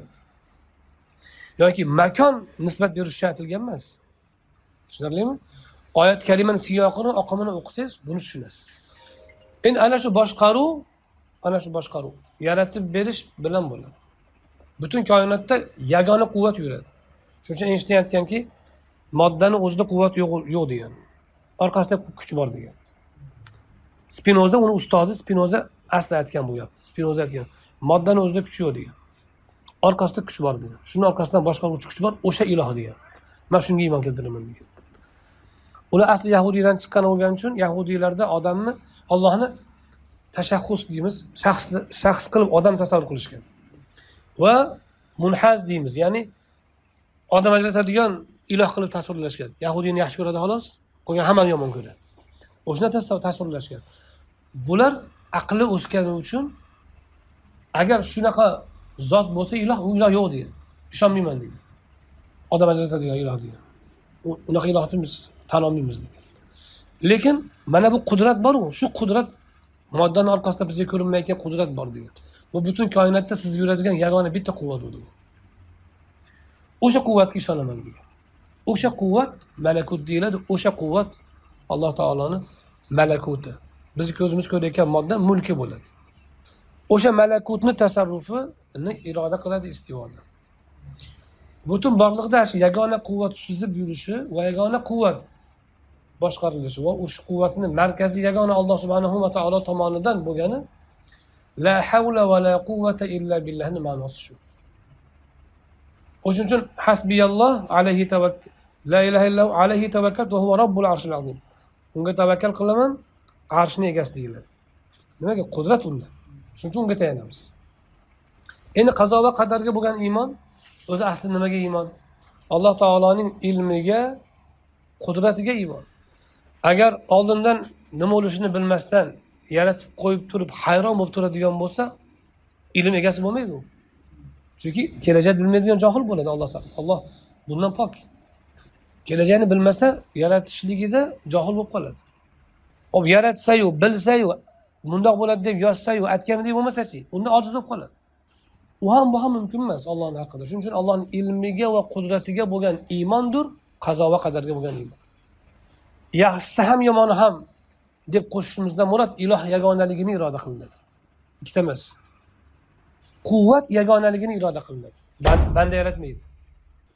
Yoki makon nisbat berish uchun aytilgan emas. Tushunarlimi? Oyat kalimaning siyoqini, oqimini o'qisangiz, buni tushunasiz. Endi ana shu boshqaruv, ana shu boshqaruv yaratib berish bilan bo'ladi. Butun koinotda yagona quvvat yuradi. Shuning uchun Einstein aytganki, moddani o'zida quvvat yo'q yo'q degan. Orqasida kuch bor degan. Spinoza uni ustozi Spinoza asli aytgan bu gap. Spinoza aytgan, moddani o'zida kuch yo'q degan. Orqasida kuch bor degan. Shuni orqasidan boshqaruvchi kuch bor, o'sha iloh degan. Men shunga iymon keltiraman degan. Ular asli Yahudiydan chiqqan bo'lgani uchun Yahudiylarda odamni Allohni tashaxxus deymiz, shaxs shaxs qilib odam tasavvur qilishgan. Va munhaz deymiz, ya'ni odam ajratadigan iloh qilib tasvirlashgan. Yahudiyni yaxshi ko'radi xolos, qolgan hammani yomon ko'radi. O'shani tasvirlashgan. Bular aqli o'sgani uchun agar shunaqa zot bo'lsa, iloh u iloh yo'q deydi. Ishonmayman deydi. Odam ajratadigan iloh deydi. Unaqa ilohni biz tan olmaymiz deydi. Lekin mana bu qudrat bor-ku, shu qudrat moddaning orqasida bizga ko'rinmayotgan qudrat bor deydi. Bu butun koinotda siz yuradigan yagona bitta quvvat bu. O'sha quvvatga ishonaman deydi. O'sha quvvat malakut deyiladi. O'sha quvvat Alloh taoloning malakuti. Biz ko'zimiz ko'rayotgan modda mulki bo'ladi. O'sha malakutni tasarrufini iroda qiladi istivoda. Butun borliqda shu yagona quvvat suzib yurishi va yagona quvvat boshqarilishi va o'sha quvvatni markaziy yagona Alloh subhanahu va taolo tomonidan bo'lgani la havla va la quvvata illa billahning ma'nosi shu. O'shuning uchun hasbiyalloh alayhi tavakkal, la ilaha illalloh alayhi tavakkal va huva robbul arshil azim. Unga tavakkal qilaman, arshning egasi deyiladi. Nimaga? Qudrat unda. Shuning uchun unga tayanamiz. Endi qazo va qadarga bo'lgan iymon o'zi asli nimaga iymon? Alloh taoloning ilmiga, qudratiga iymon. Agar oldindan nima bo'lishini bilmasdan yaratib qo'yib turib hayron bo'lib turadigan bo'lsa, ilm egasi bo'lmaydi u. Chunki kelajak bilmaydigan johil bo'ladi Alloh taolo. Alloh bundan pok. Kelajakni bilmasa, yaratishligida johil bo'lib qoladi. Ob yaratsa-yu, bilsa-yu, bundoq bo'ladi deb yozsa-yu, aytganidek bo'lmasa-chi, unda ojiz bo'lib qoladi. U ham bu ham mumkin emas Allohning haqida. Shuning uchun Allohning ilmiga va qudratiga bo'lgan iymondir, qazo va qadarga bo'lgan iymon. Yaxshisi ham yomoni ham deb qo'shishimizdan murod iloh yagonaligini iroda qilinadi. Ikkita emas. Quvvat yagonaligini iroda qilinadi. Banda yaratmaydi.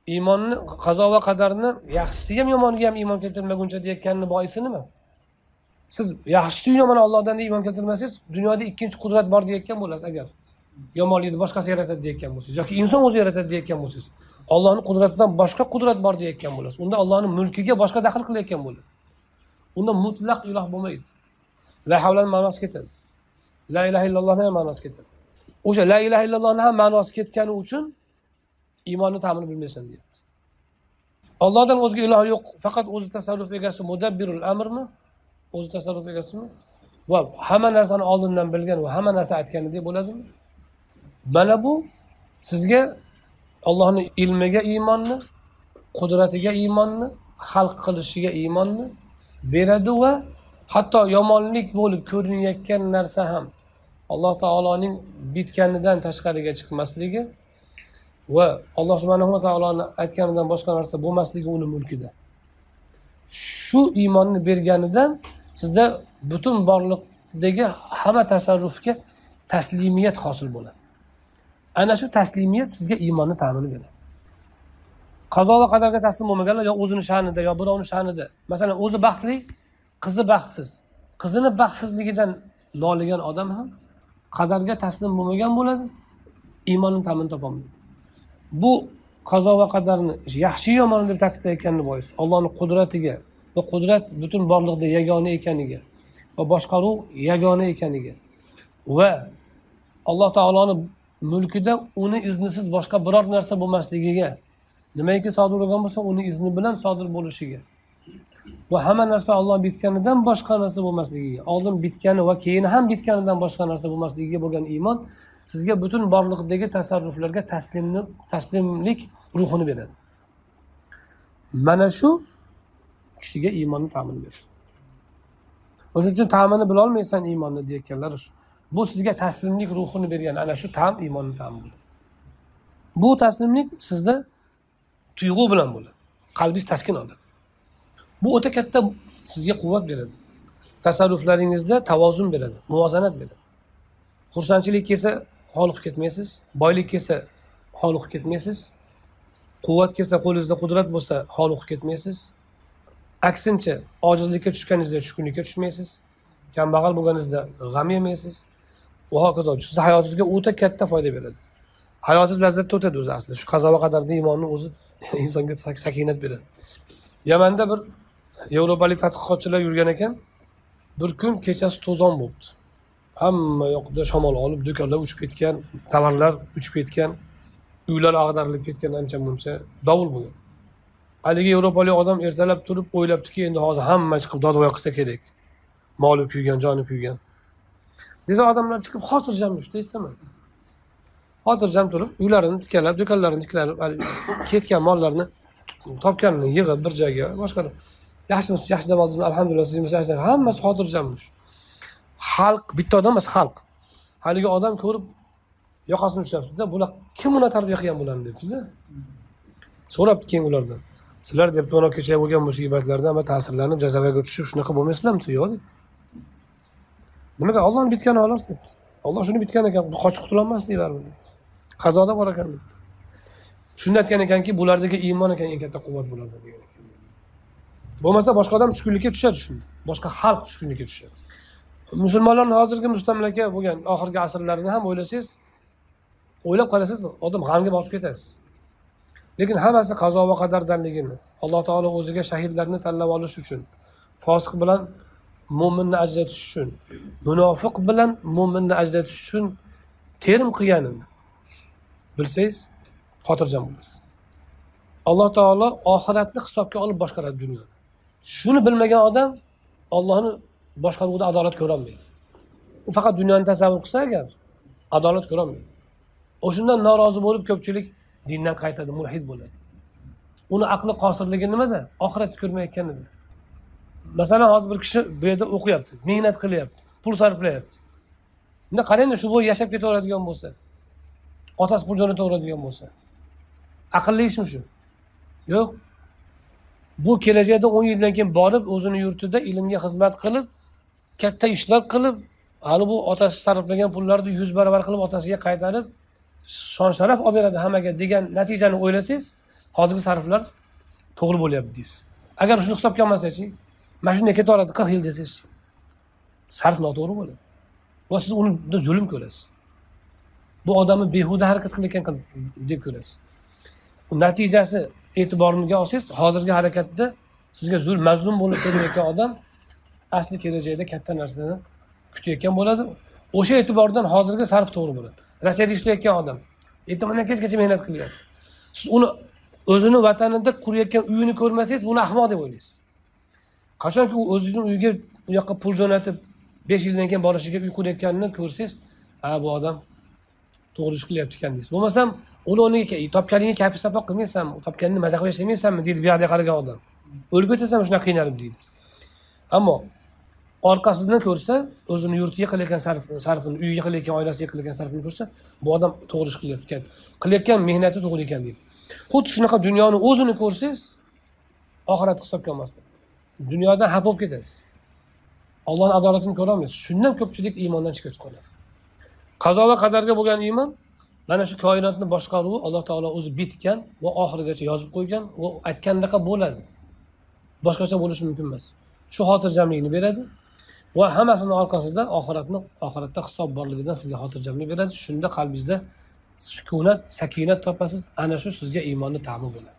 iymonni, qazo va qadarni yaxshisi ham yomoniga ham iymon keltirmaguncha deyotganni boisi nima? Siz yaxshisi yomoni Allohdan deb iymon keltirmasangiz, dunyoda ikkinchi qudrat bor deyotgan bo'lasiz agar. Yomonlikni boshqasi yaratadi deyotgan bo'lsangiz yoki inson o'zi yaratadi deyotgan bo'lsangiz, Allohning qudratidan boshqa qudrat bor deyotgan bo'lasiz. Unda Allohning mulkiga boshqa daxl qilayotgan bo'ladi. Unda mutlaq iloh bo'lmaydi. La havlan ma'nosi ketadi. La ilaha illallohning ham ma'nosi ketadi. O'sha la ilaha illallohning ham ma'nosi ketgani uchun iymonni ta'mini bilmaysan deyapti. Allohdan o'zga iloh yo'q, faqat o'zi tasarruf egasi, mudabbirul amrmi? O'zi tasarruf egasimi? Va hamma narsani oldindan bilgan va hamma narsa aytganidek bo'ladimi? Mana bu sizga Allohning ilmiga iymonni, qudratiga iymonni, xalq qilishiga iymonni beradi va hatto yomonlik bo'lib ko'rinayotgan narsa ham Alloh taoloning bitganidan tashqariga chiqmasligi va Alloh subhanahu va taoloning aytganidan boshqa narsa bo'lmasligi uni mulkida. Shu iymonni berganidan sizda butun borliqdagi hamma tasarrufga taslimiyat hosil bo'ladi. Ana shu taslimiyat sizga iymonni ta'min beradi. Qazo va qadarga taslim bo'lmaganlar yo o'zini sha'nida yo birovning sha'nida, masalan, o'zi baxtli, qizi baxtsiz. Qizini baxtsizligidan noligan odam ham qadarga taslim bo'lmagan bo'ladi, iymonning ta'min topolmaydi. Bu qazo va qadarni yaxshi yomon deb ta'kidlayotganning bois Allohning qudratiga va qudrat butun borliqda yagona ekaniga va boshqaruv yagona ekaniga va Alloh taoloning mulkida uni iznisiz boshqa biror narsa bo'lmasligiga, nimaiki sodir bo'lgan bo'lsa uni izni bilan sodir bo'lishiga va hamma narsa Alloh bitganidan boshqa narsa bo'lmasligiga, oldin bitgani va keyin ham bitganidan boshqa narsa bo'lmasligiga bo'lgan iymon sizga butun borliqdagi tasarruflarga taslimlik, taslimlik ruhini beradi. Mana shu kishiga iymonni ta'min beradi. O'shuning uchun ta'mini bila olmaysan iymonni deyotganlar shu. Bu sizga taslimlik ruhini bergan ana shu ta'm iymonni ta'min. Bu taslimlik sizda tuyg'u bilan bo'ladi. Qalbingiz taskin oladi. Bu o'ta katta sizga quvvat beradi. Tasarruflaringizda tavozun beradi, muvozanat beradi. Xursandchilik kelsa xoliq ketmaysiz, boylik kelsa xoliq ketmaysiz, quvvat kelsa, qo'lingizda qudrat bo'lsa xoliq ketmaysiz. Aksincha, ojizlikka tushganingizda tushkunlikka tushmaysiz, kambag'al bo'lganingizda g'am yemaysiz va hokazo. Siz hayotingizga o'ta katta foyda beradi. Hayotingiz lazzatga o'tadi o'zi aslida. Shu qazo va qadarning iymoni o'zi insonga sakinat beradi. Yamanda bir yevropalik tadqiqotchilar yurgan ekan. Bir kun kechasi to'zon bo'ldi. Hamma yoqda shamol olib, do'konlar uchib ketgan, tovarlar uchib ketgan, uylar ag'darilib ketgan, ancha-muncha dovul bo'lgan. Haligi yevropalik odam ertalab turib o'ylabdiki, endi hozir hamma chiqib dodvoy qilsa kerak. Moli kuygan, joni kuygan. Desa odamlar chiqib xotirjam yurishdi, aytdimi? Xotirjam turib, uylarini tikalab, do'konlarini tiklab, ketgan mollarni topganini yig'ib bir joyga, boshqa yaxshimisiz, yaxshi deb oldingiz, alhamdulillah, sizimiz yaxshi. Hammasi xotirjammish. Xalq, bitta odam emas, xalq. Haligi odam ko'rib yoqasini ushlabdi-da, bular kim uni tarbiya qilgan bularni debdi-da. So'rabdi keyin ulardan. Sizlar deb to'na kecha bo'lgan musibatlardan va ta'sirlanib jazavaga tushib shunaqa bo'lmaysizlarmi siz-yo deb. Nimaga Allohning bitgani xolos deb. Alloh shuni bitgan ekan, qochib qutulolmas deylarmi deb. Qazoda bor ekan deb. Shunda aytgan ekanki, bulardagi iymon ekan eng katta quvvat bularda degan ekan. Bo'lmasa boshqa odam tushkunlikka tushadi shunda. Boshqa xalq tushkunlikka tushadi. Musulmonlarning hozirgi mustamlaka bo'lgan oxirgi asrlarini ham o'ylasangiz, o'ylab qarasangiz, odam g'amga botib ketasiz. Lekin hammasi qazo va qadardanligini, Alloh taolo o'ziga shahidlarni tanlab olish uchun, fosiq bilan mu'minni ajratish uchun, munofiq bilan mu'minni ajratish uchun terim qilganini bilsangiz, xotirjam bo'lasiz. Alloh taolo oxiratni hisobga olib boshqaradi dunyoni. Shuni bilmagan odam Allohni boshqaruvida adolat ko'ra olmaydi. U faqat dunyoni tasavvur qilsa agar, adolat ko'ra olmaydi. O'shundan norozi bo'lib ko'pchilik dindan qaytadi, mulhid bo'ladi. Uni aqli qosirligi nimada? Oxiratni ko'rmayotganida. Masalan, hozir bir kishi bu yerda o'qiyapti, mehnat qilyapti, pul sarflayapti. Unda qarangda, shu bo'yi yashab ketaveradigan bo'lsa, otasi pul jo'nataveradigan bo'lsa, aqlli ishmi shu? Yo'q. Bu kelajakda o'n yildan keyin borib, o'zini yurtida ilmga xizmat qilib, katta ishlar qilib, hali bu otasi sarflagan pullarni yuz baravar qilib otasiga qaytarib, shon sharaf olib beradi hammaga degan natijani o'ylasangiz, hozirgi sarflar to'g'ri bo'lyapti deysiz. Agar shuni hisobga olmasachi, mana shunday ketaveradi qirq yil desangiz, sarf noto'g'ri bo'ladi. Va siz uni zulm ko'rasiz. Bu odamni behuda harakat qilayotgan deb ko'rasiz. Natijasi e'tiboringizga olsangiz, hozirgi harakatda sizga zulm, mazlum bo'lib kelayotgan odam asli kelajakda katta narsani kutayotgan bo'ladi. O'sha e'tibordan hozirgi sarf to'g'ri bo'ladi. Rossiyada ishlayotgan odam ertamandan kechgacha mehnat qilyapti. Siz uni o'zini vatanida qurayotgan uyini ko'rmasangiz, buni ahmoq deb o'ylaysiz. Qachonki u o'zining uyiga bu yoqqa pul jo'natib besh yildan keyin borishiga uy qurayotganini ko'rsangiz, ha bu odam to'g'ri ish qilyapti ekan deysiz. Bo'lmasam, uni o'rniga topganingga kapis tapoq qilmaysanmi, topganingni maza qilib yashaymaysanmi deydi bu yoqda qaragan odam. O'lib ketasanmi shunaqa qiynalib deydi. Ammo orqasidan ko'rsa, o'zini yurtiga qilayotgan sarfini, uyiga qilayotgan, oilasiga qilayotgan sarfini ko'rsa, bu odam to'g'ri ish qilyapti ekan. Qilayotgan mehnati to'g'ri ekan deydi. Xuddi shunaqa dunyoni o'zini ko'rsangiz, oxirat hisobga olmasdan dunyodan xafa bo'lib ketasiz. Allohning adolatini ko'ra olmaysiz. Shundan ko'pchilik iymondan chiqib qoladi. Qazo va qadarga bo'lgan iymon mana shu koinotni boshqaruvi Alloh taolo o'zi bitgan va oxirigacha yozib qo'ygan va aytgandaqa bo'ladi. Boshqacha bo'lishi mumkin emas. Shu xotirjamlikni beradi va hammasining orqasida oxiratni, oxiratda hisob borligidan sizga xotirjamlik beradi. Shunda qalbingizda sukunat, sakinat topasiz. Ana shu sizga iymonning ta'mi bo'ladi.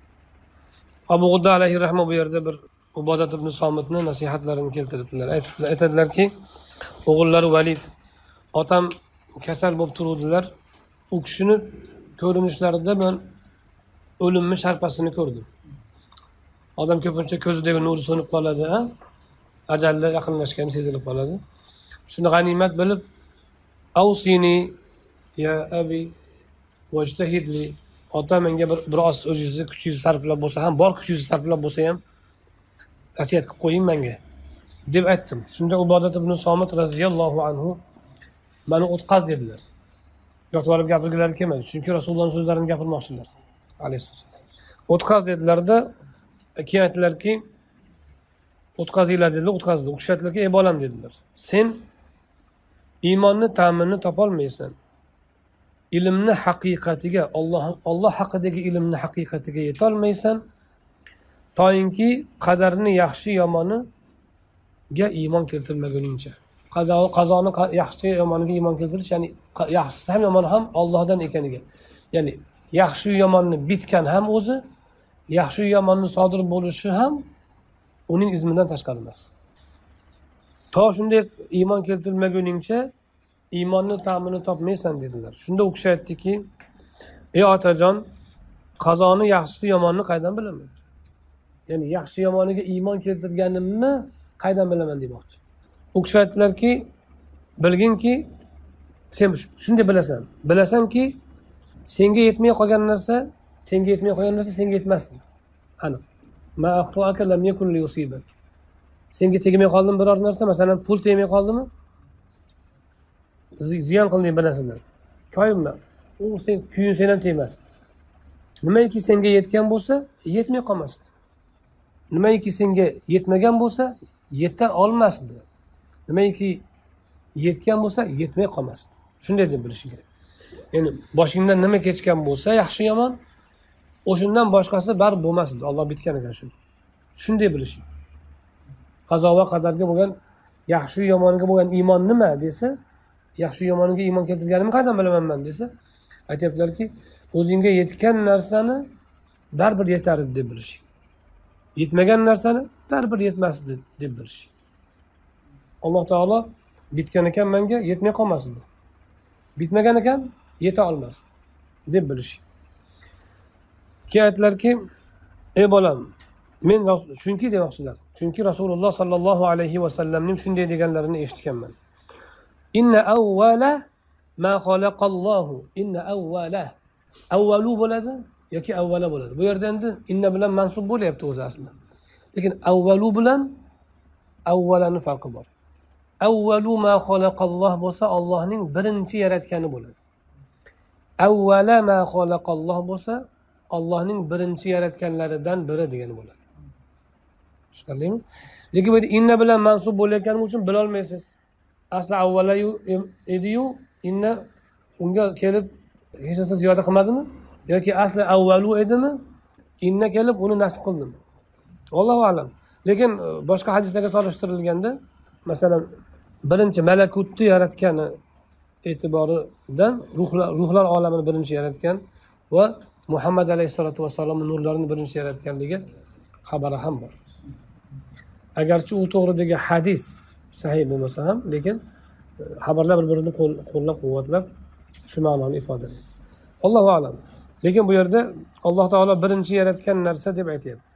Abu G'udda alayhi rahma bu yerda bir Ubodat ibn Somitni nasihatlarini keltiribdilar. Aytadilarki, o'g'illari Valid, otam kasal bo'lib turuvdilar. U kishini ko'rinishlarida men o'limni sharpasini ko'rdim. Odam ko'pincha ko'zidagi nuri so'nib qoladi, ha? Ajalli yaqinlashgani sezilib qoladi. Shuni g'animat bilib, "Awsini ya abi wajtahidli." Ota menga bir biroz o'zingizni kuchingizni sarflab bo'lsa ham, bor kuchingizni sarflab bo'lsa ham vasiyat qilib qo'ying menga deb aytdim. Shunda Ubodat ibn Somit radhiyallohu anhu meni o'tqaz dedilar. Yo'qotib olib gapirgilari kelmadi. Chunki Rasulullohning so'zlarini gapirmoqchilar. Alayhissalom. O'tqaz dedilarda, keyin aytdilarki, o'tkazinglar dedilar, o'tkazdi. U kishi aytdilarki, ey bolam dedilar. Sen iymonni ta'minini topolmaysan. Ilmni haqiqatiga, Alloh Alloh haqidagi ilmni haqiqatiga yetolmaysan. Toyinki qadarni yaxshi yomoniga iymon keltirmaguningcha. Qazo qazoni yaxshi yomoniga iymon keltirish, ya'ni yaxshisi ham yomoni ham Allohdan ekaniga. Ya'ni yaxshi yomonni bitgan ham o'zi, yaxshi yomonni sodir bo'lishi ham uning izmidan tashqari emas. To shunday iymon keltirmaguningcha iymonni ta'mini topmaysan dedilar. Shunda u kishi aytdiki, ey otajon, qazoni yaxshisi yomonni qaydan bilaman? Ya'ni yaxshi yomoniga iymon keltirganimni qaydan bilaman demoqchi. U kishi aytdilarki, bilginki, sen shunday bilasan. Bilasanki, senga yetmay qolgan narsa, senga yetmay qolgan narsa senga yetmasdi. Aniq. Ma akhtoaka lam yakun li yusibak. Senga tegmay qoldimi biror narsa, masalan, pul tegmay qoldimi? Ziyon qilding bir narsadan. Koyinma. U sen kuyun sen ham tegmasdi. Nimaiki senga yetgan bo'lsa, yetmay qolmasdi. Nimaiki senga yetmagan bo'lsa, yeta olmasdi. Nimaiki yetgan bo'lsa, yetmay qolmasdi. Shunday deb bilishing kerak. Ya'ni boshingdan nima kechgan bo'lsa, yaxshi yomon, o'shundan boshqasi baribir bo'lmasdi. Alloh bitgan ekan shuni. Shunday bilishing. Qazo va qadarga bo'lgan yaxshi yomoniga bo'lgan iymon nima desa, yaxshi yomoniga iymon keltirganimni qaydan bilaman men desa, aytibdilarki, o'zingga yetgan narsani baribir yetardi deb bilishing. Yetmagan narsani baribir yetmasdi deb bilishing. Alloh taolo bitgan ekan menga yetmay qolmasdi. Bitmagan ekan yeta olmasdi deb bilishing. Keyin aytdilarki, ey bolam, men chunki demoqchilar. Chunki Rasululloh sallallohu alayhi va sallamning shunday deganlarini eshitganman. Inna awwala ma xalaqallohu. Inna awwala. Avvalu bo'ladi yoki avvala bo'ladi. Bu yerda endi inna bilan mansub bo'lyapti o'zi aslida. Lekin avvalu bilan avvalani farqi bor. Avvalu ma xalaqalloh bo'lsa Allohning birinchi yaratgani bo'ladi. Avvala ma xalaqalloh bo'lsa Allohning birinchi yaratganlaridan biri degani bo'ladi. Tushundingmi? Lekin bu inna bilan mansub bo'layotgani uchun bila olmaysiz. Asli avvalayu ediyu inna unga kelib hech narsa ziyoda qilmadimi? Yoki asli avvalu edimi? inna kelib uni nasib qildim. Allohu a'lam. Lekin boshqa hadislarga solishtirilganda, masalan, birinchi malakutni yaratgani e'tiboridan ruhlar ruhlar olamini birinchi yaratgan va Muhammad alayhisolatu vasallamning nurlarini birinchi yaratganligi xabari ham bor. Agarchi u to'g'ridagi hadis sahih bo'lmasa ham, lekin xabarlar bir-birini qo'llab-quvvatlab shu ma'noni ifodalaydi. Allohu a'lam. Lekin bu yerda Alloh taolo birinchi yaratgan narsa deb aytayapti.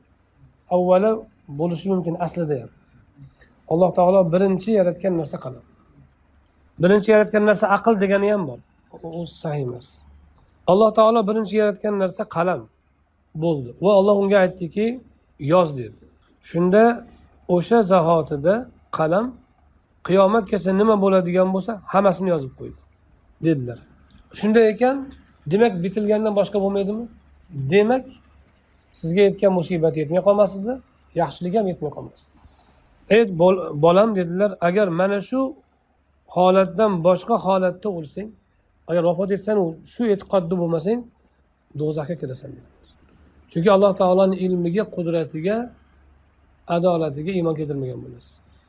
Avvalo bo'lishi mumkin aslida ham. Alloh taolo birinchi yaratgan narsa qalam. Birinchi yaratgan narsa aql degani ham bor. U sahih emas. Alloh taolo birinchi yaratgan narsa qalam bo'ldi va Alloh unga aytdiki, yoz dedi. Shunda o'sha zahotida qalam qiyomatgacha nima bo'ladigan bo'lsa, hammasini yozib qo'ydi dedilar. Shunday ekan, demak bitilgandan boshqa bo'lmaydimi? Demak, sizga yetgan musibat yetmay qolmasdi, yaxshilik ham yetmay qolmasdi. Ey bolam dedilar, agar mana shu holatdan boshqa holatda o'lsang, agar vafot etsang, shu e'tiqodda bo'lmasang, do'zaxga kirasan dedilar. Chunki Alloh taoloning ilmiga, qudratiga, adolatiga iymon keltirmagan bo'lasiz.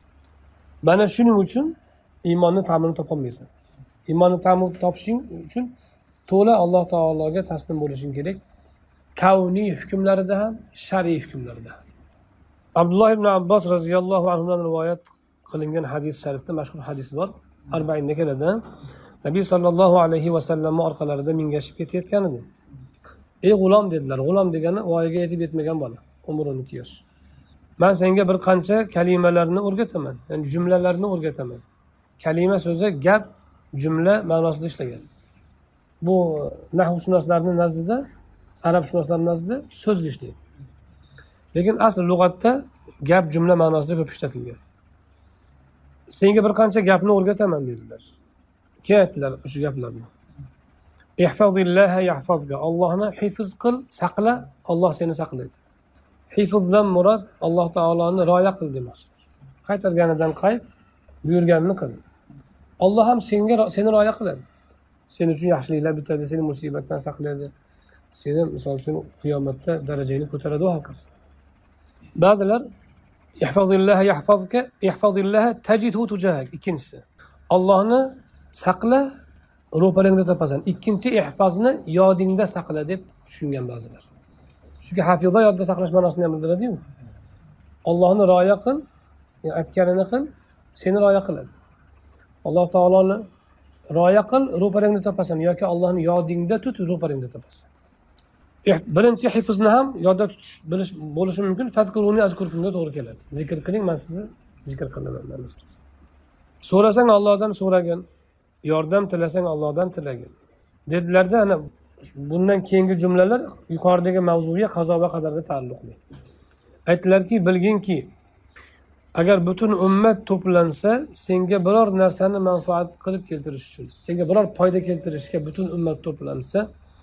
Mana shuning uchun iymonni ta'minini topolmaysan. Iymonni ta'min topishing uchun to'la Alloh taologa taslim bo'lishing kerak. Kavniy hukmlarida ham, shar'iy hukmlarida ham. Abdulloh ibn Abbos roziyallohu anhudan rivoyat qilingan hadis sharifda mashhur hadis bor. arba'inda keladi. Nabiy sallallohu alayhi va sallam orqalarida mingashib ketayotgan edi. Ey g'ulom dedilar. G'ulom degani voyaga yetib yetmagan bola, umri o'n ikki yosh. Men senga bir qancha kalimalarni o'rgataman, ya'ni jumlalarni o'rgataman. Kalima so'zi gap, jumla ma'nosida ishlagan. Bu nahvshunoslarning nazdida, arabshunoslarning nazdida so'zga ishlaydi. Lekin asli lug'atda gap, jumla ma'nosida ko'p ishlatilgan. Senga bir qancha gapni o'rgataman dedilar. Keyin aytdilar o'sha gaplarni. Ihfazillaha yahfazga. Allohni hifz qil, saqla, Alloh seni saqlaydi. Hifzdan murod Alloh taoloni rioya qil demoqchi. Qaytarganidan qayt, buyurganini qil. Alloh ham senga seni rioya qiladi. Sening uchun yaxshiliklar bitadi, seni musibatdan saqlaydi. Seni misol uchun qiyomatda darajangni ko'taradi va hokazo. Ba'zilar ihfazillaha yahfazka, ihfazillaha tajidhu tujahak. Ikkinchisi, Allohni saqla, ro'parangda topasan. Ikkinchi ihfazni yodingda saqla deb tushungan ba'zilar. Chunki hafizda yodda saqlash ma'nosini ham bildiradi-yu. Allohni rioya qil, ya'ni aytganini qil, seni rioya qiladi. Alloh taoloni rioya qil, ro'parangda topasan yoki Allohni yodingda tut, ro'parangda topasan. Birinchi hifzni ham yodda tutish bilish bo'lishi mumkin. Fadkuruni azkurkumga to'g'ri keladi. Zikr qiling, men sizni zikr qilaman. So'rasang Allohdan so'ragin, yordam tilasang Allohdan tilagin. Dedilarda ana bundan keyingi jumlalar yuqoridagi mavzuga qazo va qadarga taalluqli. Aytdilarki, bilginki, agar butun ummat to'plansa, senga biror narsani manfaat qilib keltirish uchun, senga biror foyda keltirishga butun ummat to'plansa,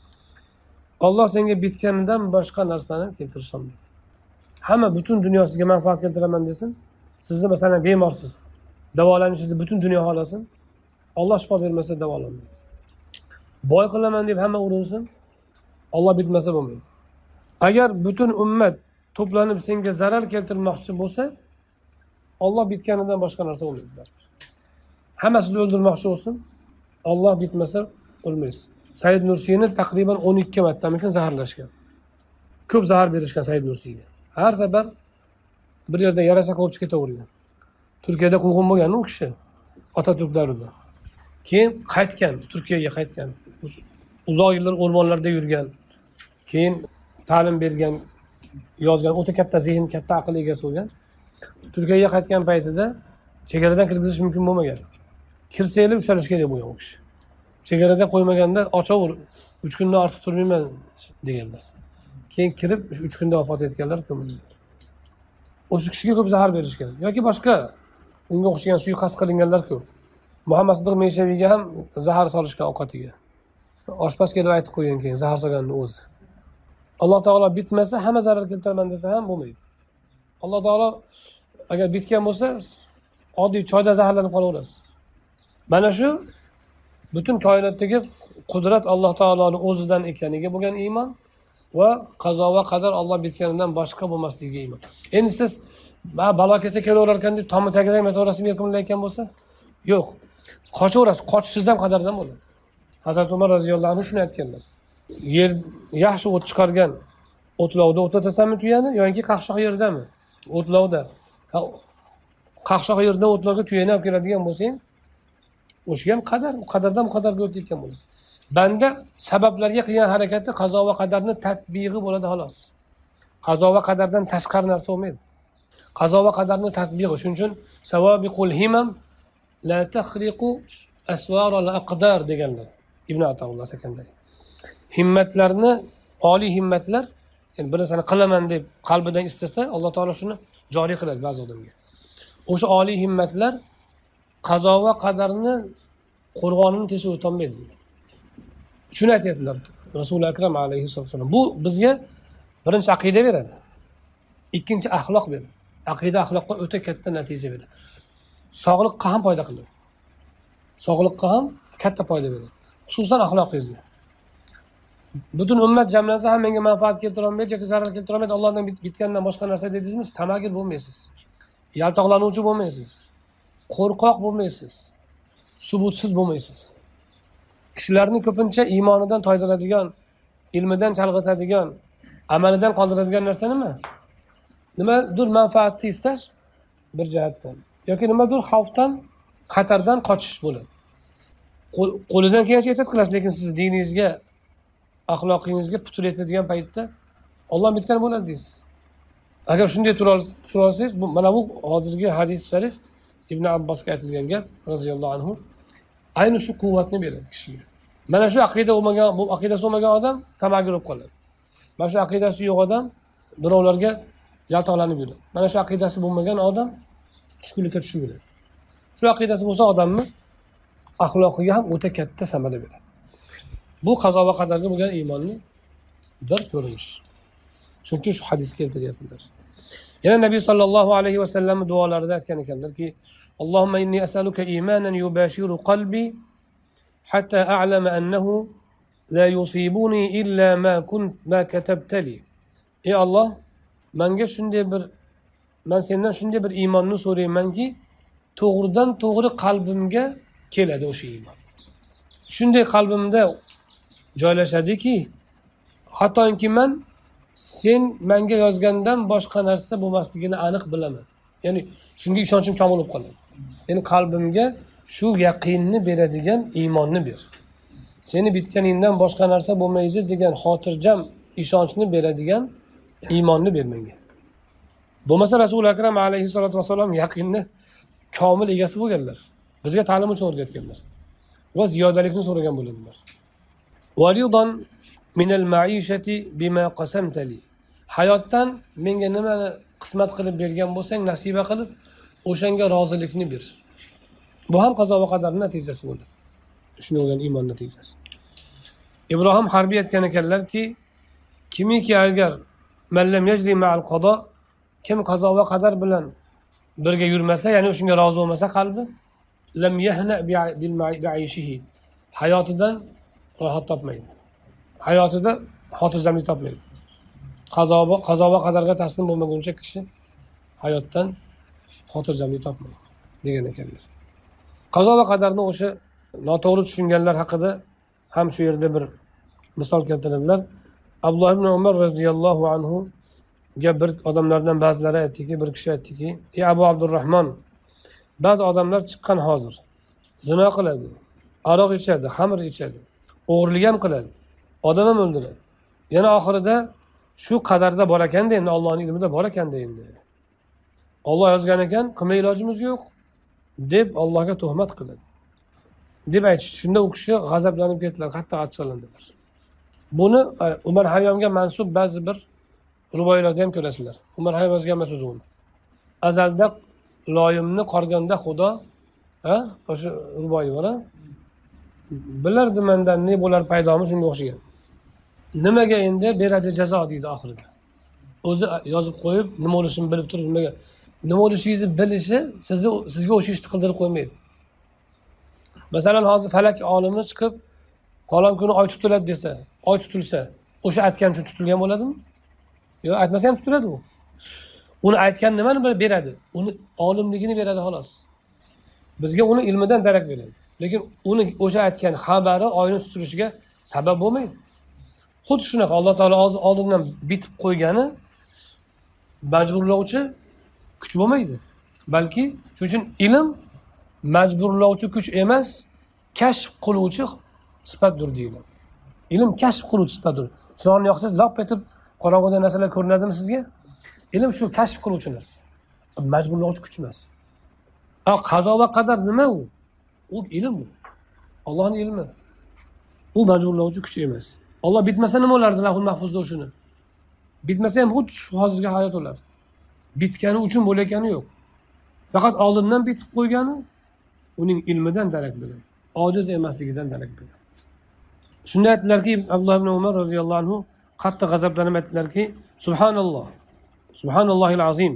Alloh senga bitganidan boshqa narsani keltirishim. Hamma butun dunyo sizga manfaat keltiraman desin. Sizni masalan bemorsiz, davolanishingizni butun dunyo xohlasin. Alloh shifo bermasa davolanmaydi. Boy qilaman deb hamma urinsin. Alloh bitmasa bo'lmaydi. Agar butun ummat to'planib senga zarar keltirmoqchi bo'lsa, Alloh bitganidan boshqa narsa bo'lmaydi. Hamma sizni o'ldirmoqchi bo'lsin, Alloh bitmasa o'lmaysiz. Said Nursiyni taqriban o'n ikki martamikin zaharlashgan. Ko'p zahar berishgan Said Nursiyga. Har safar bir yerda yarasa qolib ketavergan. Turkiyada quvg'in bo'lgan u kishi Otaturk davrida. Keyin qaytgan, Turkiyaga qaytgan. Uzoq yillar o'rmonlarda yurgan. Keyin ta'lim bergan, yozgan, o'ta katta zehn, katta aql egasi bo'lgan. Turkiyaga qaytgan paytida chegaradan kirgizish mumkin bo'lmagan. Kirsanglar ushlanish kerak bo'lgan u kishi. Chegarada qo'ymaganda ochavur, uch kundan ortiq turmayman deganlar. Keyin kirib uch kunda vafot etganlar ko'milgan. O'sha kishiga ko'p zahar berishgan yoki boshqa unga o'xshagan suiqasd qilinganlar ko'p. Muhammad Siddiq Meshaviyga ham zahar solishgan ovqatiga. Oshpaz kelib aytib qo'ygan, keyin zahar solganni o'zi. Alloh taolo bitmasa hamma zarar keltiraman desa ham bo'lmaydi. Alloh taolo agar bitgan bo'lsa, oddiy choyda zaharlanib qolaverasiz. Mana shu butun koinotdagi qudrat Alloh taoloning o'zidan ekaniga bo'lgan iymon va qazo va qadar Alloh bitganidan boshqa bo'lmasligiga iymon. Endi siz "Ma balo kelsa kelaverar ekan" deb tomni tagidan yotaverasiz berkimlayotgan bo'lsa, yo'q. Qochaverasiz. Qochishingiz ham qadardan bo'ladi. Hazrat Umar roziyallohu anhu shuni aytganlar. Yer yaxshi o't chiqargan o'tlovda o'tlatasanmi tuyani yoki qaqshoq yerdami? O'tlovda. Qaqshoq yerda o'tlovga tuyani olib keladigan bo'lsang, o'sha ham qadar, u qadardan qadarga o'tayotgan bo'lasiz. Banda sabablarga qilgan harakati qazo va qadarning tatbiqi bo'ladi xolos. Qazo va qadardan tashqari narsa bo'lmaydi. Qazo va qadarning tatbiqi. Shuning uchun sawabiqul himam la takhriqu aswar al-aqdar deganlar. Ibn Ataulloh Sakandari. Himmatlarni, oliy himmatlar, yani bir narsani qilaman deb qalbidan istasa, Alloh taolo shuni joriy qiladi ba'zi odamga. O'sha oliy himmatlar qazo va qadarni qo'rg'onini teshib o'tolmaydi. Shuni aytayaptilar Rasululloh akram alayhi vasallam. Bu bizga birinchi aqida beradi. Ikkinchi axloq beradi. Aqida axloqqa o'ta katta natija beradi. Sog'liqqa ham foyda qiladi. Sog'liqqa ham katta foyda beradi. Xususan axloqingizga. Butun ummat jamlansa ham menga manfaat keltira olmaydi yoki zarar keltira olmaydi, Allohdan bitgandan boshqa narsa dedingizmi, tamagir bo'lmaysiz. Yaltoqlanuvchi bo'lmaysiz. Qo'rqoq bo'lmaysiz. Subutsiz bo'lmaysiz. Kishilarning ko'pincha iymonidan toydiradigan, ilmidan chalg'itadigan, amalidan qoldiradigan narsa nima? Nimadir manfaatni istash bir jihatdan yoki nimadir xavfdan, xatardan qochish bo'ladi. Qo'lingizdan kelgancha ehtiyot qilasiz, lekin siz diningizga, axloqingizga putur yetadigan paytda Alloh bitgan bo'ladi deysiz. Agar shunday tura olsangiz, bu mana bu hozirgi hadis sharif Ibn Abbosga aytilgan gap roziyallohu anhu ayni shu quvvatni beradi kishiga. Mana shu aqida bo'lmagan, bu aqidasi bo'lmagan odam tamagir bo'lib qoladi. Mana shu aqidasi yo'q odam birovlarga yaltoqlanib yuradi. Mana shu aqidasi bo'lmagan odam tushkunlikka tushib yuradi. Shu aqidasi bo'lsa odamni axloqiga ham o'ta katta samara beradi. Bu qazo va qadarga bo'lgan iymonning bir ko'rinishi. Chunki shu hadisga keltiryaptilar. Yana Nabiy sallallohu alayhi va sallam duolarida aytgan ekanlarki, Allohumma inni as'aluka imanan yubashiru qalbi hatta a'lama annahu la yusibuni illa ma kunt ma katabtali. Ey Alloh, menga shunday bir men sendan shunday bir iymonni so'raymanki, to'g'ridan to'g'ri qalbimga keladi o'sha iymon. Shunday qalbimda joylashadiki, hattoki men sen menga yozgandan boshqa narsa bo'lmasligini aniq bilaman. Ya'ni shunga ishonchim komil bo'lib qoladi. Ya'ni qalbimga shu yaqinni beradigan iymonni ber. Seni bitganingdan boshqa narsa bo'lmaydi degan xotirjam ishonchni beradigan iymonni ber menga. Bo'lmasa Rasul akram alayhissalatu vassalam yaqinni komil egasi bo'lganlar. Bizga ta'lim uchun o'rgatganlar. Va ziyodalikni so'ragan bo'ladilar. Waridan min al-ma'ishati bima qasamtali. Hayotdan menga nimani qismat qilib bergan bo'lsang, nasiba qilib, o'shanga rozilikni ber. Bu ham qazo va qadarning natijasi bo'ldi. Shunday bo'lgan iymon natijasi. Ibrohim Harbiy aytgan ekanlarki, kimiki agar man lam yajri ma'al qado, kim qazo va qadar bilan birga yurmasa, ya'ni o'shanga rozi bo'lmasa qalbi, lam yahna bil ma'ishihi. Hayotidan rohat topmaydi. Hayotida xotirjamlik topmaydi. Qazo va qazo va qadarga taslim bo'lmaguncha kishi hayotdan xotirjamlik topmaydi degan ekanlar. Qazo va qadarni o'sha noto'g'ri tushunganlar haqida ham shu yerda bir misol keltiradilar. Abdulloh ibn Umar roziyallohu anhu ga bir odamlardan ba'zilari aytdiki, bir kishi aytdiki, "Ey Abu Abdurrahmon, ba'zi odamlar chiqqan hozir. Zino qiladi, aroq ichadi, xamir ichadi, o'g'rilik ham qiladi, odam ham o'ldiradi. Yana oxirida shu qadarda bor ekanda, endi Allohning ilmida bor ekanda endi. Alloh yozgan ekan, qilmay ilojimiz yo'q" deb Allohga tuhmat qiladi. deb aytishdi. Shunda u kishi g'azablanib ketdilar, qattiq achchiqlandilar. Buni Umar Hayyomga mansub ba'zi bir ruboiylarda ham ko'rasizlar. Umar Hayyom yozgan emas o'zi uni. Azalda loyimni qorganda Xudo, ha, o'sha ruboiy bor, ha? Bilardi mendan ne bo'lar paydomi shunga o'xshagan. Nimaga endi beradi jazo deydi oxirida. O'zi yozib qo'yib, nima bo'lishini bilib turib, nimaga nima bo'lishingizni bilishi sizni sizga o'sha ishni qildirib qo'ymaydi. Masalan, hozir falak olimi chiqib, falon kuni oy tutiladi desa, oy tutilsa, o'sha aytgan uchun tutilgan bo'ladimi? Yo'q, aytmasa ham tutiladi u. Uni aytgan nimani beradi? Uni olimligini beradi xolos. Bizga uni ilmidan darak beradi. Lekin uni o'sha aytgan xabari oyni tutilishiga sabab bo'lmaydi. Xuddi shunaqa Alloh taolo oldindan bitib qo'ygani majburlovchi kuch bo'lmaydi. Balki shuning uchun ilm majburlovchi kuch emas, kashf qiluvchi sifatdir deyiladi. Ilm kashf qiluvchi sifatdir. Chiroqni yoqsangiz lop etib qorong'uda narsalar ko'rinadimi sizga? Ilm shu kashf qiluvchi narsa. Majburlovchi kuch emas. A qazo va qadar nima u? U ilm. Allohning ilmi. U majburlovchi kuch emas. Alloh bitmasa nima bo'lardi Lahul Mahfuzda shuni? Bitmasa ham xuddi shu hozirgi hayot bo'lardi. Bitgani uchun bo'layotgani yo'q. Faqat oldindan bitib qo'ygani uning ilmidan darak beradi. Ojiz emasligidan darak beradi. Shunda aytdilarki, Abdulloh ibn Umar roziyallohu anhu qattiq g'azablanib aytdilarki, subhanalloh. Subhanallohil azim.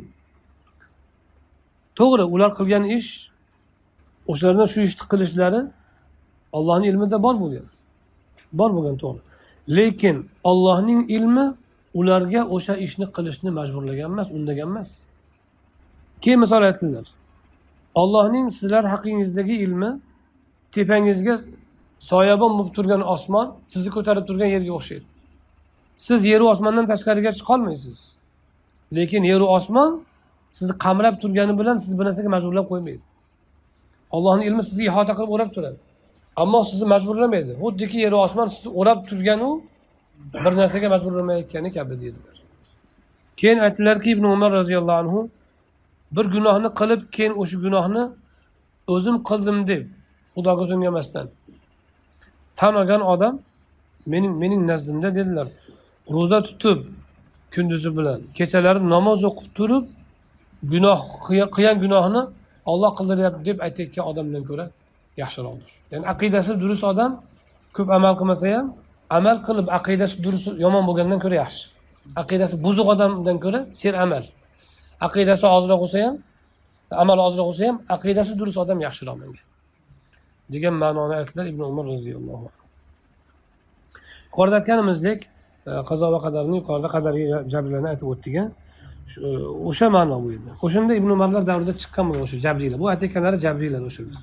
To'g'ri, ular qilgan ish, o'shalarning shu ishni qilishlari Allohning ilmida bor bo'lgan. Bor bo'lgan to'g'ri. Lekin Allohning ilmi ularga o'sha ishni qilishni majburlagan emas, undagan emas. Keyin misol aytdilar. Allohning sizlar haqingizdagi ilmi tepangizga soyabon bo'lib turgan osmon sizni ko'tarib turgan yerga o'xshaydi. Siz yer va osmondan tashqariga chiqa olmaysiz. Lekin yer va osmon sizni qamrab turgani bilan sizni bir narsaga majburlab qo'ymaydi. Allohning ilmi sizni ihota qilib o'rab turadi. Ammo sizni majburlamaydi. Xuddiki yer va osmon sizni o'rab turgan u bir narsaga majburlamayotgani kabi dedilar. Keyin aytdilarki Ibn Umar roziyallohu anhu bir gunohni qilib, keyin o'sha gunohni o'zim qildim deb Xudoga to'ngamasdan tan olgan odam mening mening nazdimda dedilar. Roza tutib kunduzi bilan, kechalari namoz o'qib turib, gunoh qilgan gunohni Alloh qildiryapti deb aytayotgan odamdan ko'ra yaxshiroqdir. Ya'ni aqidasi durust odam ko'p amal qilmasa ham, amal qilib aqidasi durust yomon bo'lgandan ko'ra yaxshi. Aqidasi buzuq odamdan ko'ra ser amal. Aqidasi ozroq bo'lsa ham, amal ozroq bo'lsa ham, aqidasi durust odam yaxshiroq menga. degan ma'noni aytdilar Ibn Umar roziyallohu anhu. Yuqorida aytganimizdek, qazo va qadarni yuqorida qadariy jabrlarni aytib o'tdik. O'sha ma'no bu edi. O'shanda Ibn Umarlar davrida chiqqan bu o'sha jabriylar. Bu aytganlari jabriylar o'shalar.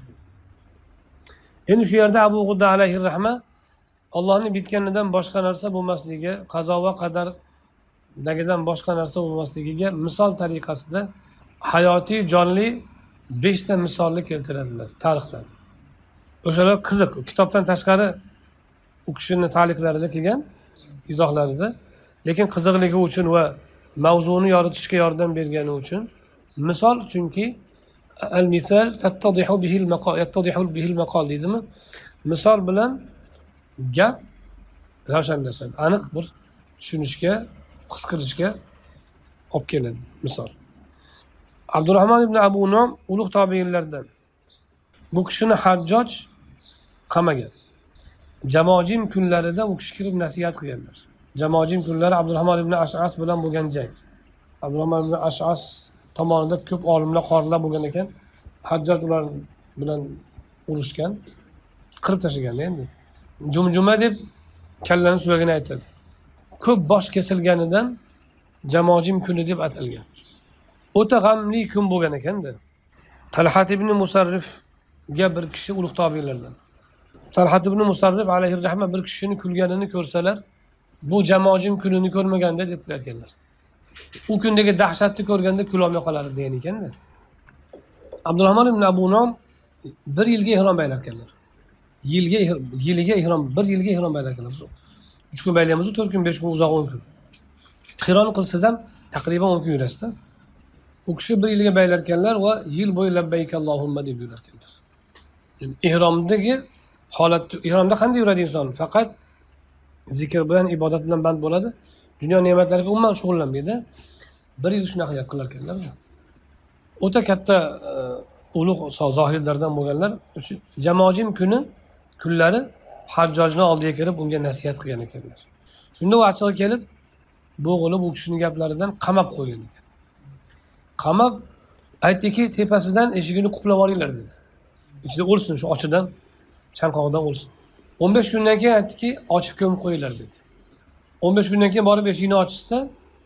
Endi shu yerda Abu G'udda alayhi rahma Allohning bitganidan boshqa narsa bo'lmasligi, qazo va qadardagidan boshqa narsa bo'lmasligiga misol tariqasida hayotiy jonli besh ta misolni keltiradilar tarixdan. O'shalar qiziq. Kitobdan tashqari u kishining ta'liqlarida kelgan, izohlarida, lekin qiziqligi uchun va mavzuni yoritishga yordam bergani uchun misol, chunki al-misal tattadihu bihil maqal, yattadihu bihil maqal deydimi? Misol bilan gap ravshanlashadi, aniq bir tushunishga, his qilishga olib keladi misol. Abdurrahmon ibn Abu Nom ulug' tobiinlardan. Bu kishini Hajjoj qamagan. Jamojim kunlarida u kishi kirib nasihat qilganlar. Jamojim kunlari Abdurrahmon ibn Ash'as bilan bo'lgan jang. Abdurrahmon ibn Ash'as tomonida ko'p olimlar, qorilar bo'lgan ekan. Hajjoj ular bilan urushgan, qirib tashlagan endi. Jumjuma deb kallani suyagini aytadi. Ko'p bosh kesilganidan Jamojim kuni deb atalgan. O'ta g'amli kun bo'lgan ekanda. Talhat ibn Musarrifga bir kishi ulug' tobiinlardan. Talhat ibn Musarrif alayhi rahmat bir kishini kulganini ko'rsalar, bu Jamojim kunini ko'rmaganda deb aytganlar. U kundagi dahshatni ko'rganda kulolmay qolar degan ekanda. Abdurrahmon ibn Abu Nom bir yilga ihrom baylarkanlar. Yilga yiliga ihrom, bir yilga ihrom baylarkanlar. uch kun baylaymiz, to'rt kun, besh kun, uzoq o'n kun. Qiron qilsiz ham taqriban o'n kun yurasiz. U kishi bir yilga baylarkanlar va yil bo'yi labbayk Allohumma deb yurarkanlar. Ihromdagi holatda, ihromda qanday yuradi inson? Faqat zikr bilan, ibodat bilan band bo'ladi. Dunyo ne'matlariga umuman shug'ullanmaydi. Bir yil shunaqa qilar ekanlar. O'ta katta ulug' zohidlardan bo'lganlar Jamojim kuni kunlari Hajjojning oldiga kirib unga nasihat qilgan ekanlar. Shunda u achchig'i kelib, bo'g'ilib u kishining gaplaridan qamab qo'ygan ekan. Qamab aytdiki, tepasidan eshigini quplab olinglar dedi. Ichida o'lsin, shu ochidan, chanqog'idan o'lsin. o'n besh kundan keyin aytdiki, ochib ko'mib qo'yinglar dedi. o'n besh kundan keyin borib eshikni ochishsa,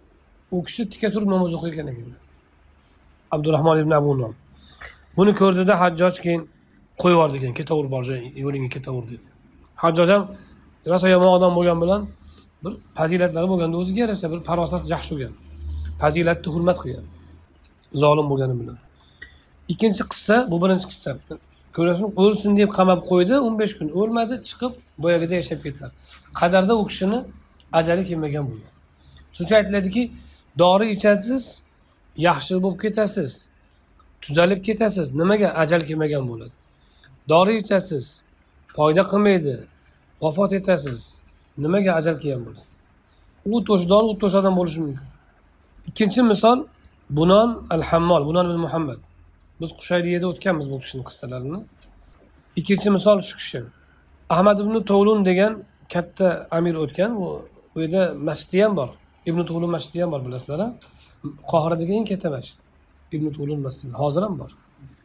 u kishi tika turib namoz o'qiyotgan ekan. Abdurahmon ibn Abu Nom. Buni ko'rdida Hajjoj keyin qo'yib yubordi ekan, ketaver bor yo'lingga ketaver dedi. Hajjoj ham rosa yomon odam bo'lgan bilan bir fazilatlari bo'lganda o'ziga yarasha bir farosat yaxshi bo'lgan. Fazilatni hurmat qilgan. Zolim bo'lgani bilan. Ikkinchi qissa, bu birinchi qissa. Ko'rasizmi, o'lsin deb qamab qo'ydi, o'n besh kun o'lmadi, chiqib boyagida yashab ketdilar. Qadarda u kishini ajali kelmagan bo'lgan. Shuncha aytiladiki, dori ichasiz, yaxshi bo'lib ketasiz, tuzalib ketasiz. Nimaga ajal kelmagan bo'ladi? Dori ichasiz, foyda qilmaydi, vafot etasiz. Nimaga ajal kelgan bo'ladi? U to'shdan, u to'shadan bo'lishi mumkin. Ikkinchi misol Bunon al-Hammol, Bunon ibn Muhammad. Biz Qushayriyada o'tganmiz bu kishining qissalarini. Ikkinchi misol shu kishi. Ahmad ibn Tawlun degan katta amir o'tgan. Bu bu yerda masjidi ham bor. Ibn Tawlun masjidi ham bor, bilasizlar. Qohiradagi eng katta masjid. Ibn Tawlun masjidi hozir ham bor.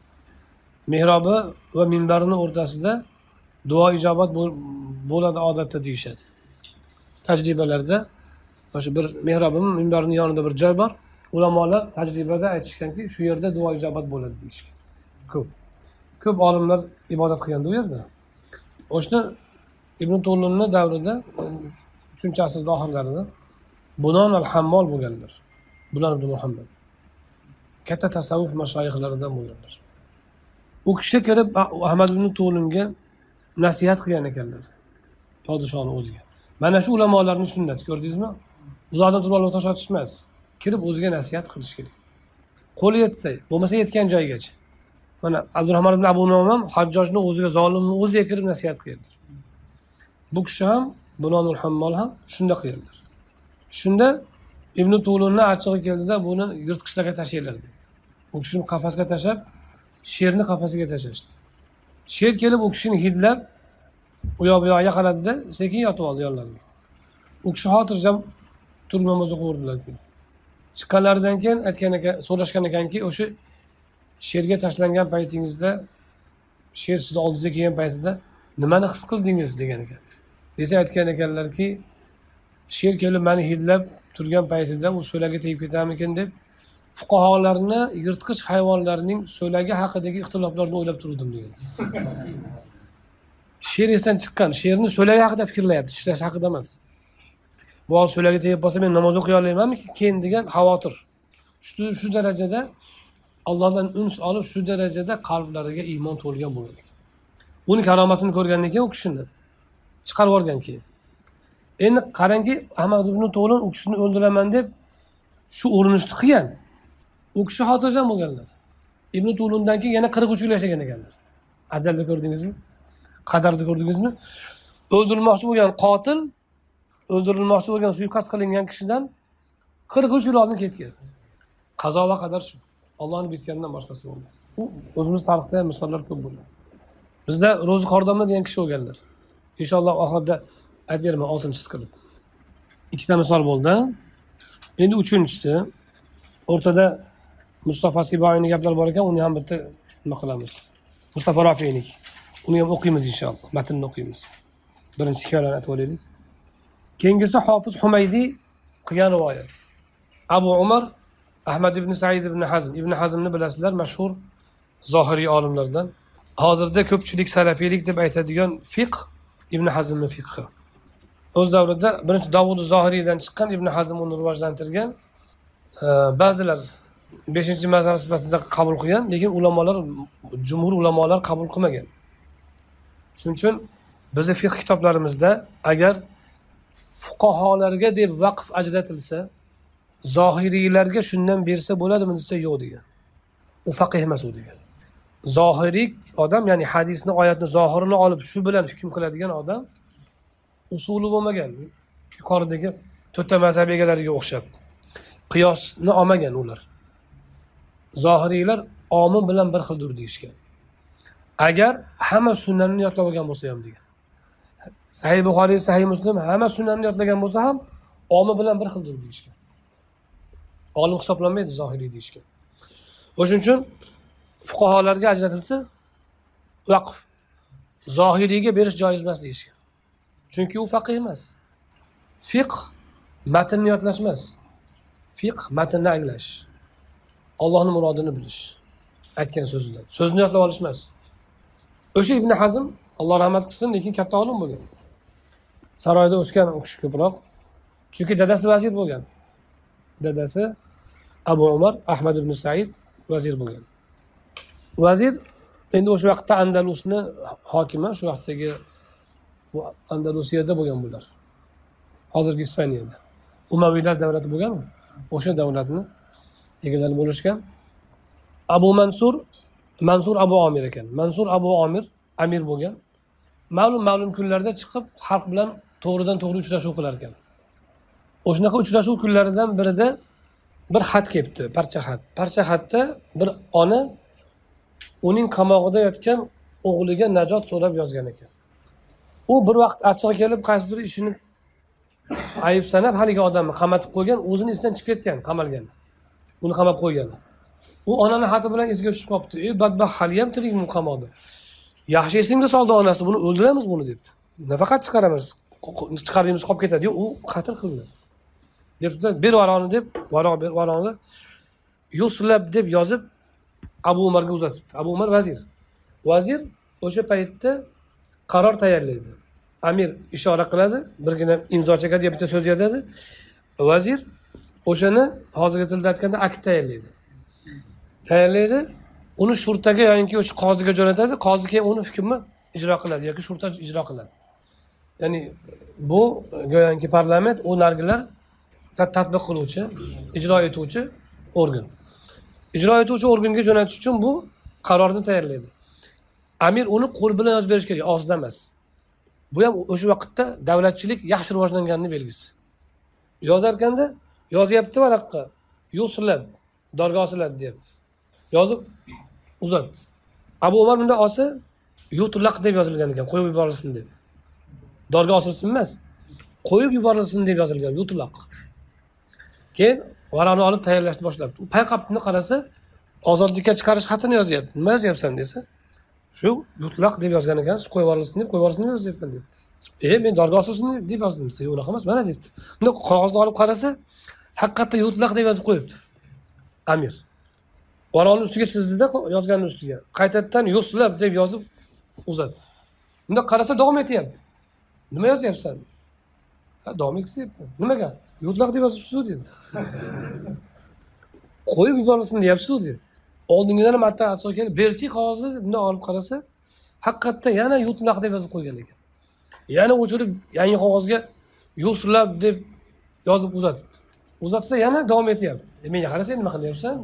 Mehrobi va minbarining o'rtasida duo ijobat bo'ladi odatda deyishadi. Tajribalarda o'sha bir mehrobim minbarining yonida bir joy bor. Ulamolar tajribada aytishganki, shu yerda duo ijobat bo'ladi deyishgan. Ko'p. Ko'p olimlar ibodat qilganda u yerda. O'shda Ibn Tawlunning davrida uchinchi asrning oxirlarida Bunon al-Hammol bo'lganlar. Bunon ibn Muhammad. Katta tasavvuf mashayihlaridan bo'lganlar. U kishi kirib Ahmad ibn Tawlunga nasihat qilgan ekanlar. Podshohning o'ziga. Mana shu ulamolarning sunnati, ko'rdingizmi? Uzoqdan turib olib tosh otishmas. Kirib o'ziga nasihat qilish kerak. Qo'li yetsa, bo'lmasa yetgan joygacha. Mana Abdurahmon ibn Abu Nom ham Hajjojning o'ziga, zolimning o'ziga kirib nasihat qilganlar. Bu kishi ham Bunonul Hammol ham shunda qilganlar. Shunda Ibn Tawlunni achchig'i keldida buni yirtqichlarga tashlaylar dedi. U kishini qafasga tashlab, sherni qafasiga tashlashdi. Sher kelib u kishini hidlab, u yoq bu yoqqa qaradida, sekin yotib oldi yonlarida. U kishi xotirjam turib namoz o'qiverdilar. Chiqqanlaridan keyin aytgan ekan, so'rashgan ekanki, o'sha sherga tashlangan paytingizda, sher sizni oldingizga kelgan paytida nimani his qildingiz degan ekan. Desa aytgan ekanlarki, sher kelib meni hidlab turgan paytida u so'laga tegib ketarmikin deb fuqarolarni yirtqich hayvonlarning so'lagi haqidagi ixtiloflarni o'ylab turdim degan. Sher esdan chiqqan, sherni so'lagi haqida fikrlayapti, ishlash haqida emas. Bu so'laga tegib qolsa men namoz o'qiy olmaymanmi keyin degan xavotir. Shu shu darajada Allohdan uns olib, shu darajada qalblariga iymon to'lgan bo'lgan. Uni karomatini ko'rgandan keyin u kishini chiqarib yuborgan keyin. Endi qarangki, Ahmad ibn Tawlun u kishini o'ldiraman deb shu urinishni qilgan. U kishi xotirjam bo'lganlar. Ibn Tawlundan keyin yana qirq uch yil yashagan ekanlar. Ajalni ko'rdingizmi? Qadarni ko'rdingizmi? O'ldirilmoqchi bo'lgan qotil, o'ldirilmoqchi bo'lgan suiqasd qilingan kishidan qirq uch yil oldin ketgan. Qazo va qadar shu. Allohning bitganidan boshqasi bo'lmaydi. Bu o'zimiz tarixda ham misollar ko'p bo'lgan. Bizda Ro'zi Qordonda degan kishi bo'lganlar. Inshaalloh oxirida aytib beraman oltinchisi qilib. Ikkita misol bo'ldi. Endi uchinchisi, o'rtada Mustafa Siboyning gaplari bor ekan, uni ham bitta nima qilamiz. Mustafa Rafiyning. Uni ham o'qiymiz inshaalloh. Matnni o'qiymiz. Birinchi hikoyani aytib olaylik. Keyingisi Hofiz Humaydi qilgan rivoyat. Abu Umar Ahmad ibn Said ibn Hazm. Ibn Hazmni bilasizlar, mashhur zohiriy olimlardan. Hozirda ko'pchilik salafiylik deb aytadigan fiqh Ibn Hazmning fiqhi. O'z davrida birinchi Davud Zohiriydan chiqqan Ibn Hazm uni rivojlantirgan. Ba'zilar beshinchi mazhab sifatida qabul qilgan, lekin ulamolar, jumhur ulamolar qabul qilmagan. Shuning uchun bizning fiqh kitoblarimizda agar fuqaholarga deb vaqf ajratilsa, zohiriylarga shundan bersa bo'ladimi desa yo'q degan. U faqih emas u degan. Zohiriy odam, ya'ni hadisni, oyatni zohirini olib shu bilan hukm qiladigan odam usuli bo'lmagan. Yuqoridagi to'rtta mazhab egalariga o'xshab qiyosni olmagan ular. Zohiriylar omi bilan bir xildir deyishgan. Agar hamma sunnatni yodlab olgan bo'lsa ham degan. Sahih Buxoriy, Sahih Muslim hamma sunnatni yodlagan bo'lsa ham omi bilan bir xildir deyishgan. Olim hisoblanmaydi zohiriy deyishgan. O'shuning uchun fuqarolarga ajratilsa vaqf zohiriyga berish joiz emas deyishgan. Chunki u faqih emas. Fiqh matnni yodlash emas. Fiqh matnni anglash. Allohning murodini bilish. Aytgan so'zidan. So'zni yodlab olish emas. O'sha Ibn Hazm, Alloh rahmat qilsin, lekin katta olim bo'lgan. Saroyda o'sgan u kishi ko'proq. Chunki dadasi vazir bo'lgan. Dadasi Abu Umar Ahmad ibn Said vazir bo'lgan. Vazir endi o'sha vaqtda Andalusni hokimi, shu vaqtdagi bu Andalusiyada bo'lgan bular. Hozirgi Ispaniyada. Umaviylar davlati bo'lganmi? O'sha davlatni egalari bo'lishgan. Abu Mansur, Mansur Abu Amir ekan. Mansur Abu Amir amir bo'lgan. Ma'lum-ma'lum kunlarda chiqib xalq bilan to'g'ridan to'g'ri uchrashuv qilar ekan. O'shanaqa uchrashuv kunlaridan birida bir xat kelibdi, parcha xat. Parcha xatda bir ona uning qamog'ida yotgan o'g'liga najot so'rab yozgan ekan. U bir vaqt achchig'i kelib, qaysidir ishini ayib sanab haligi odamni qamatib qo'ygan, o'zini esidan chiqib ketgan, qamalgan. Uni qamab qo'ygan. U onaning xati bilan esiga tushib qopti. "Ey badbaxt, hali ham tirikmi qamoqda? Yaxshi esimga soldi onasi, buni o'ldiramiz buni" debdi. Nafaqat chiqaramiz, chiqarimiz qolib ketadi. Yo'q, u qatl qildi. Debdi, "Ber varoni" deb, varoq ber varoni Yuslab deb yozib Abu Umarga uzatibdi. Abu Umar vazir. Vazir o'sha paytda qaror tayyorlaydi. Amir ishora qiladi, birgina imzo chekadi, bitta so'z yozadi. Vazir o'shani hozirgi tilda aytganda akt tayyorlaydi. Tayyorlaydi, uni shurtaga yoki o'sha qoziga jo'natadi, qozi keyin uni hukmni ijro qiladi yoki shurta ijro qiladi. Ya'ni bu go'yoki parlament, u nargilar tatbiq qiluvchi, ijro etuvchi organ. Ijro etuvchi organga jo'natish uchun bu qarorni tayyorlaydi. Amir uni qo'l bilan yozib berish kerak, og'izda emas. Bu ham o'sha vaqtda davlatchilik yaxshi rivojlanganining belgisi. Yozarkanda yozyapti varaqqa, "Yuslab, dorgosilar" deyapti. Yozib uzat. Abu Umar bunda olsa "Yutlaq" deb yozilgan ekan, qo'yib yuborilsin deb. Dorga osilsin emas, qo'yib yuborilsin deb yozilgan, "Yutlaq". Keyin varaqni olib tayyorlashni boshlabdi. U payqabni qarasa, ozodlikka chiqarish xatini yozyapti. "Nima yozyapsan?" desa, "Shu "Yutlaq" deb yozgan ekansiz, qo'yib yuborilsin deb, qo'yib yuborilsin deb yozyapman" debdi. "E, men dorga osilsin deb yozdim" desa, "Yo'q, unaqa emas, mana" debdi. Unda qog'ozni olib qarasa, haqiqatda "Yutlaq" deb yozib qo'yibdi. Amir varaqni ustiga chizdida, yozganning ustiga. Qaytadan "Yuslab" deb yozib uzatdi. Unda qarasa davom etyapti. "Nima yozyapsan?" "Ha, davom etkizyapman." "Nimaga?" "Yutlaq deb yozibsiz" dedi. "Qo'yib yuborilsin deyapsiz" dedi. Oldingidan marta achchiq kelib, "Berchi qog'ozni" bunday olib qarasa, haqiqatda yana "Yutlaq" deb yozib qo'ygan ekan. Yana o'chirib, yangi qog'ozga "Yuslab" deb yozib uzatdi. Uzatsa yana davom etyapti. "E, menga qarasang nima qilyapsan?"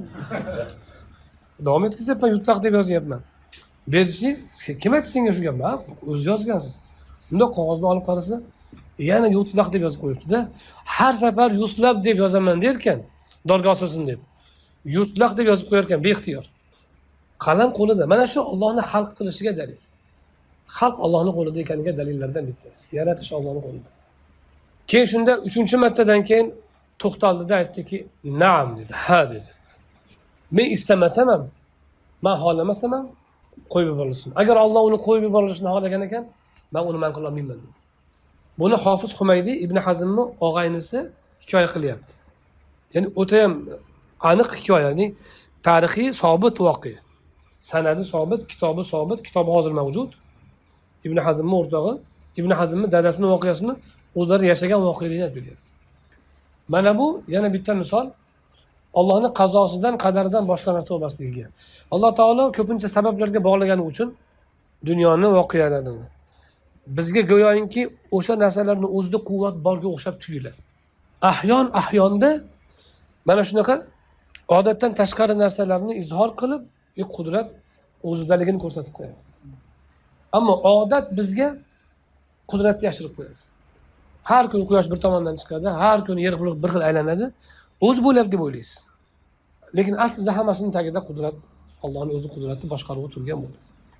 "Davom etkizyapman, "Yutlaq" deb yozyapman." "Berchi, kim aytdi senga shu gapni?" "O'zingiz yozgansiz." Bunda qog'ozni olib qarasa, yana "Yutlaq" deb yozib qo'yibdi-da. Har safar "Yuslab" deb yozaman derkan, dorga osilsin deb. "Yutlaq" deb yozib qo'yar ekan beixtiyor. Qalam qo'lida. Mana shu Allohning xalq qilishiga dalil. Xalq Allohning qo'lida ekaniga dalillardan bittasi. Yaratish Allohning qo'lida. Keyin shunda uchinchi martadan keyin to'xtaldida aytdiki, "Na'am" dedi. "Ha" dedi. "Men istamasam ham, men xohlamasam ham qo'yib yuborilsin. Agar Alloh uni qo'yib yuborilishini xohlagan ekan, men uni man qila olmayman" dedi. Buni Hofiz Humaydi Ibn Hazmning og'aynisi hikoya qilyapti. Ya'ni o'ta ham aniq hikoya, ya'ni tarixiy sobit voqea. Sanadi sobit, kitobi sobit, kitobi hozir mavjud. Ibn Hazmning o'rtog'i, Ibn Hazmning dadasining voqeasini o'zlari yashagan voqealarni aytib beryapti. Mana bu yana bitta misol Allohning qazosidan, qadaridan boshqa narsa bo'lmasligiga. Alloh taolo ko'pincha sabablarga bog'lagani uchun dunyoni, voqealarini bizga go'yoki o'sha narsalarni o'zida quvvat borga o'xshab tuyuladi. Ahyon ahyonda mana shunaqa odatdan tashqari narsalarni izhor qilib, qudrat o'zidaligini ko'rsatib qo'yadi. Ammo odat bizga qudratni yashirib qo'yadi. Har kun quyosh bir tomondan chiqadi, har kun yer bir xil aylanadi. O'z bo'lyapti deb o'ylaysiz. Lekin aslida hammasining tagida qudrat, Allohning o'zi qudrati boshqarib o'tirgan bo'ladi.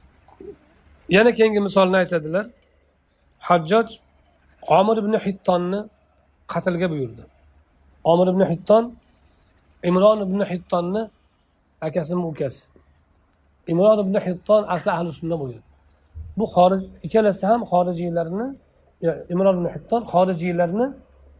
Yana keyingi misolni aytadilar. Hajjoj Omir ibn Hittonni qatlga buyurdi. Omir ibn Hitton Imron ibn Hittonni akasining ukasi. Imron ibn Hitton asli ahli sunna bo'lgan. Bu xorij ikkalasi ham xorijiylarni, Imron ibn Hitton xorijiylarni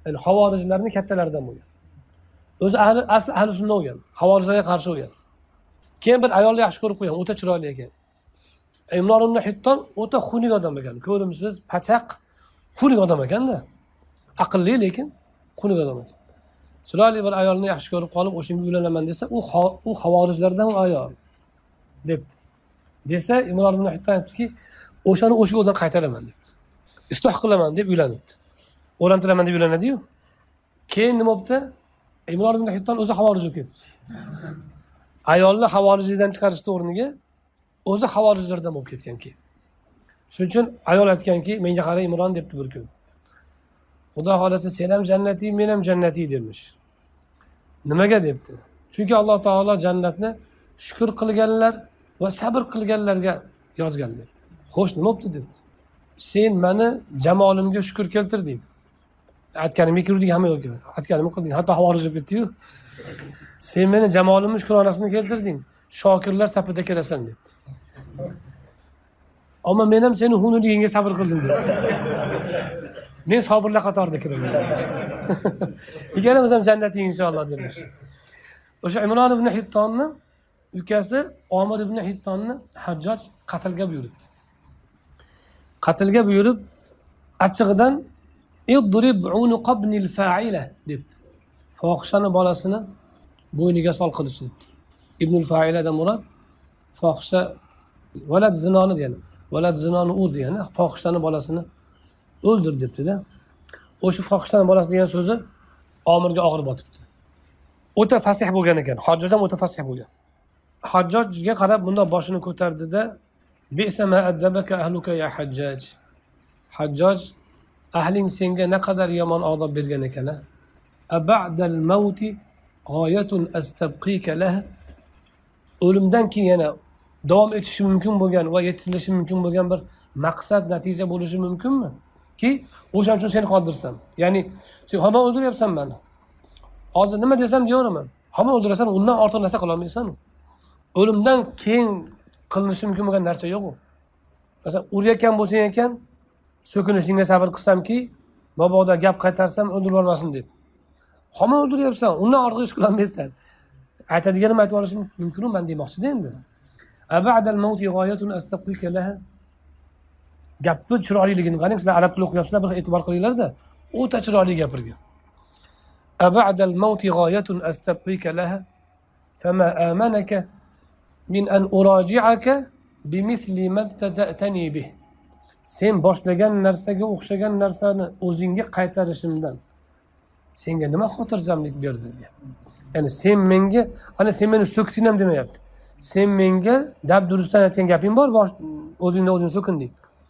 ya'ni havorijlarning kattalaridan bo'lgan. O'zi ahli asli ahli sunna bo'lgan, havorijlarga qarshi bo'lgan. Keyin bir ayolni yaxshi ko'rib qo'ygan, o'ta chiroyli ekan. Imron ibn Hitton o'ta xunuk odam ekan. Ko'rimsiz, pachaq, xunuk odam ekanda. Aqlli lekin xunuk odam ekan. Chiroyli bir ayolni yaxshi ko'rib qolib, o'shanga uylanaman desa, u u havorijlardan ayol debdi. Desa, Imron ibn Hitton aytdiki, o'shani o'sha yo'ldan qaytaraman debdi. Isloh qilaman deb uylanibdi. O'rantiraman deb uylanadi-yu. Keyin nima bo'ldi? Imron ibn Hitton o'zi havorij bo'lib ketdi. Ayolni havorijdan chiqarishdi o'rniga o'zi havorijlardan bo'lib ketgan keyin. Shuning uchun ayol aytganki, menga qara Imron debdi bir kun. Xudo xolasa sen ham jannatiy, men ham jannatiy demiş. Nimaga debdi? Chunki Alloh taolo jannatni shukr qilganlar va sabr qilganlarga yozganlar. Xo'sh, nima bo'ldi debdi? Sen meni jamolimga shukr keltirding. Aytganimga kirding hamma yo'lga. Aytganimni qilding, hatto havorij bo'lib ketdi-yu. Sen meni jamolimni shukronasini keltirding. Shokirlar safida kirasan debdi. Ammo men ham seni hunurligingga sabr qildim dedi. Men sabrlar qatorida kiraman. Ikkalamiz ham jannatga inshaalloh demiş. O'sha Imron ibn Hittonni ukasi Omir ibn Hittonni Hajjoj qatlga buyurdi. Qatlga buyurib, achchig'idan idrib unuq ibnil fa'ila debdi. Fohishani bolasini bo'yniga sol qilish debdi. Ibnul Fa'iladan murod fohisha valad zinoni degani. Valad zinoni u degani, fohishani bolasini o'ldir debdi-da. O'sha fohishani bolasi degan so'zi Omirga og'ir botibdi. O'ta fasih bo'lgan ekan. Hajjoj ham o'ta fasih bo'lgan. Hajjojga qarab bundoq boshini ko'tardi-da, "Bi'sa ma addabaka ahluka ya Hajjaj." Hajjoj, ahling senga ne kadar yomon odob bergan ekan-a? Aba'dal mauti g'oyatun astabqika lah. O'limdan keyin yana davom etishi mumkin bo'lgan va yetilishi mumkin bo'lgan bir maqsad, natija bo'lishi mumkinmi? Ki o'shaning uchun seni qoldirsam. Ya'ni sen hamon o'ldiryapsan meni. Hozir nima desam deyveraman. Hamon o'ldirasan, undan ortiq narsa qila olmaysan. O'limdan keyin qilinishi mumkin bo'lgan narsa yo'q u. Masalan, urayotgan bo'lsang ekan, so'kinishingga sabr qilsamki, mabodo gap qaytarsam o'ldirib olmasin deb. Hamon o'ldiryapsan, undan ortiq ish qila olmaysan. Aytadiganimni aytib olishim mumkin-ku, men demoqchi-da endi. Aba'dal mauti g'oyatun astaqbika laha. Gapni chiroyliligini qarang, sizlar arab tili o'qiyapsizlar, bir e'tibor qilinglar-da. O'ta chiroyli gapirgan. Aba'dal mauti g'oyatun astaqbika laha. Fama amanaka min an uraji'aka bimithli ma ibtada'tani bih. Sen boshlagan narsaga o'xshagan narsani o'zingga qaytarishimdan senga nima xotirjamlik berdi degan. Ya'ni sen menga, qani sen meni so'kding ham demayapti. Sen menga dabdurustdan aytgan gaping bor, o'zingni o'zing so'kinding.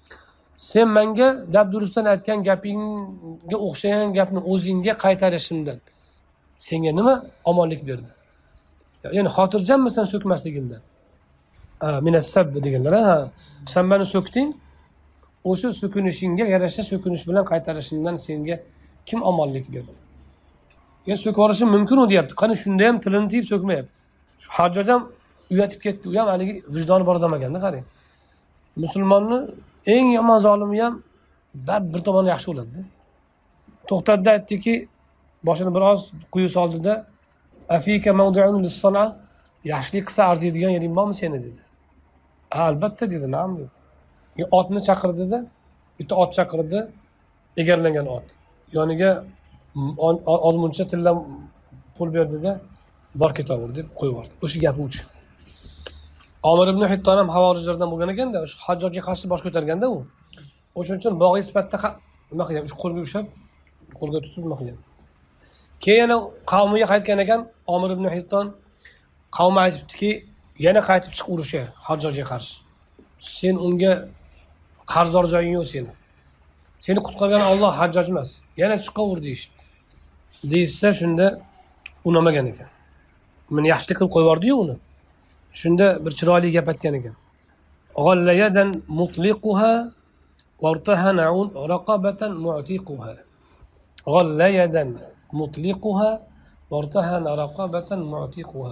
Sen menga dabdurustdan aytgan gapingga o'xshagan gapni o'zingga qaytarishimdan senga nima omonlik berdi? Ya'ni xotirjammisan so'kmasligimdan? Ha, minassab deganlar, ha. Sen meni so'kding, o'sha so'kinishingga yarasha so'kinish bilan qaytarishimdan senga kim omonlik berdi? Yani so'kib yuborishim mumkin u deyapti. Qani shunda ham tilini tiyib so'kmayapti. Shu Hajjoj ham uyatib ketdi. U ham haligi vijdoni bor odam ekanda, qarang. Musulmonni eng yomon zolimi ham bir tomoni yaxshi bo'ladi-da. To'xtatdi, aytdiki, boshini biroz quyi soldida, "Afika mawdi'un lis-san'a?" Yaxshilik qilsa arziydigan yering bormi seni dedi. Albatta dedi, "Na'am" dedi. Otni chaqirdi-da, bitta ot chaqirdi, egarlangan ot. Yoniga ozmuncha tilla pul berdi-da, bor ketaver deb qo'yib yubordi. O'sha gapi uchun. Omir ibn Hitton ham havorijlardan bo'lgan ekanda, o'sha Hajjojga qarshi bosh ko'targanda u. O'shuning uchun bog'i sifatida nima qilgan? O'sha qo'lga ushlab, qo'lga tutib nima qilgan? Keyin yana qavmiga qaytgan ekan, Omir ibn Hitton qavmi aytibdiki, yana qaytib chiq urushga Hajjojga qarshi. Sen unga qarzdor joying yo'q seni. Seni qutqargan Alloh, Hajjoj emas. Yana chiqaver deyishdi. Deysa shunda unamagan ekan. Meni yaxshilik qilib qo'yib yubordi-yu uni. Shunda bir chiroyli gap aytgan ekan. Ghallayadan mutliquha wartahana raqabatan mu'tiquha. Ghallayadan mutliquha wartahana raqabatan mu'tiquha.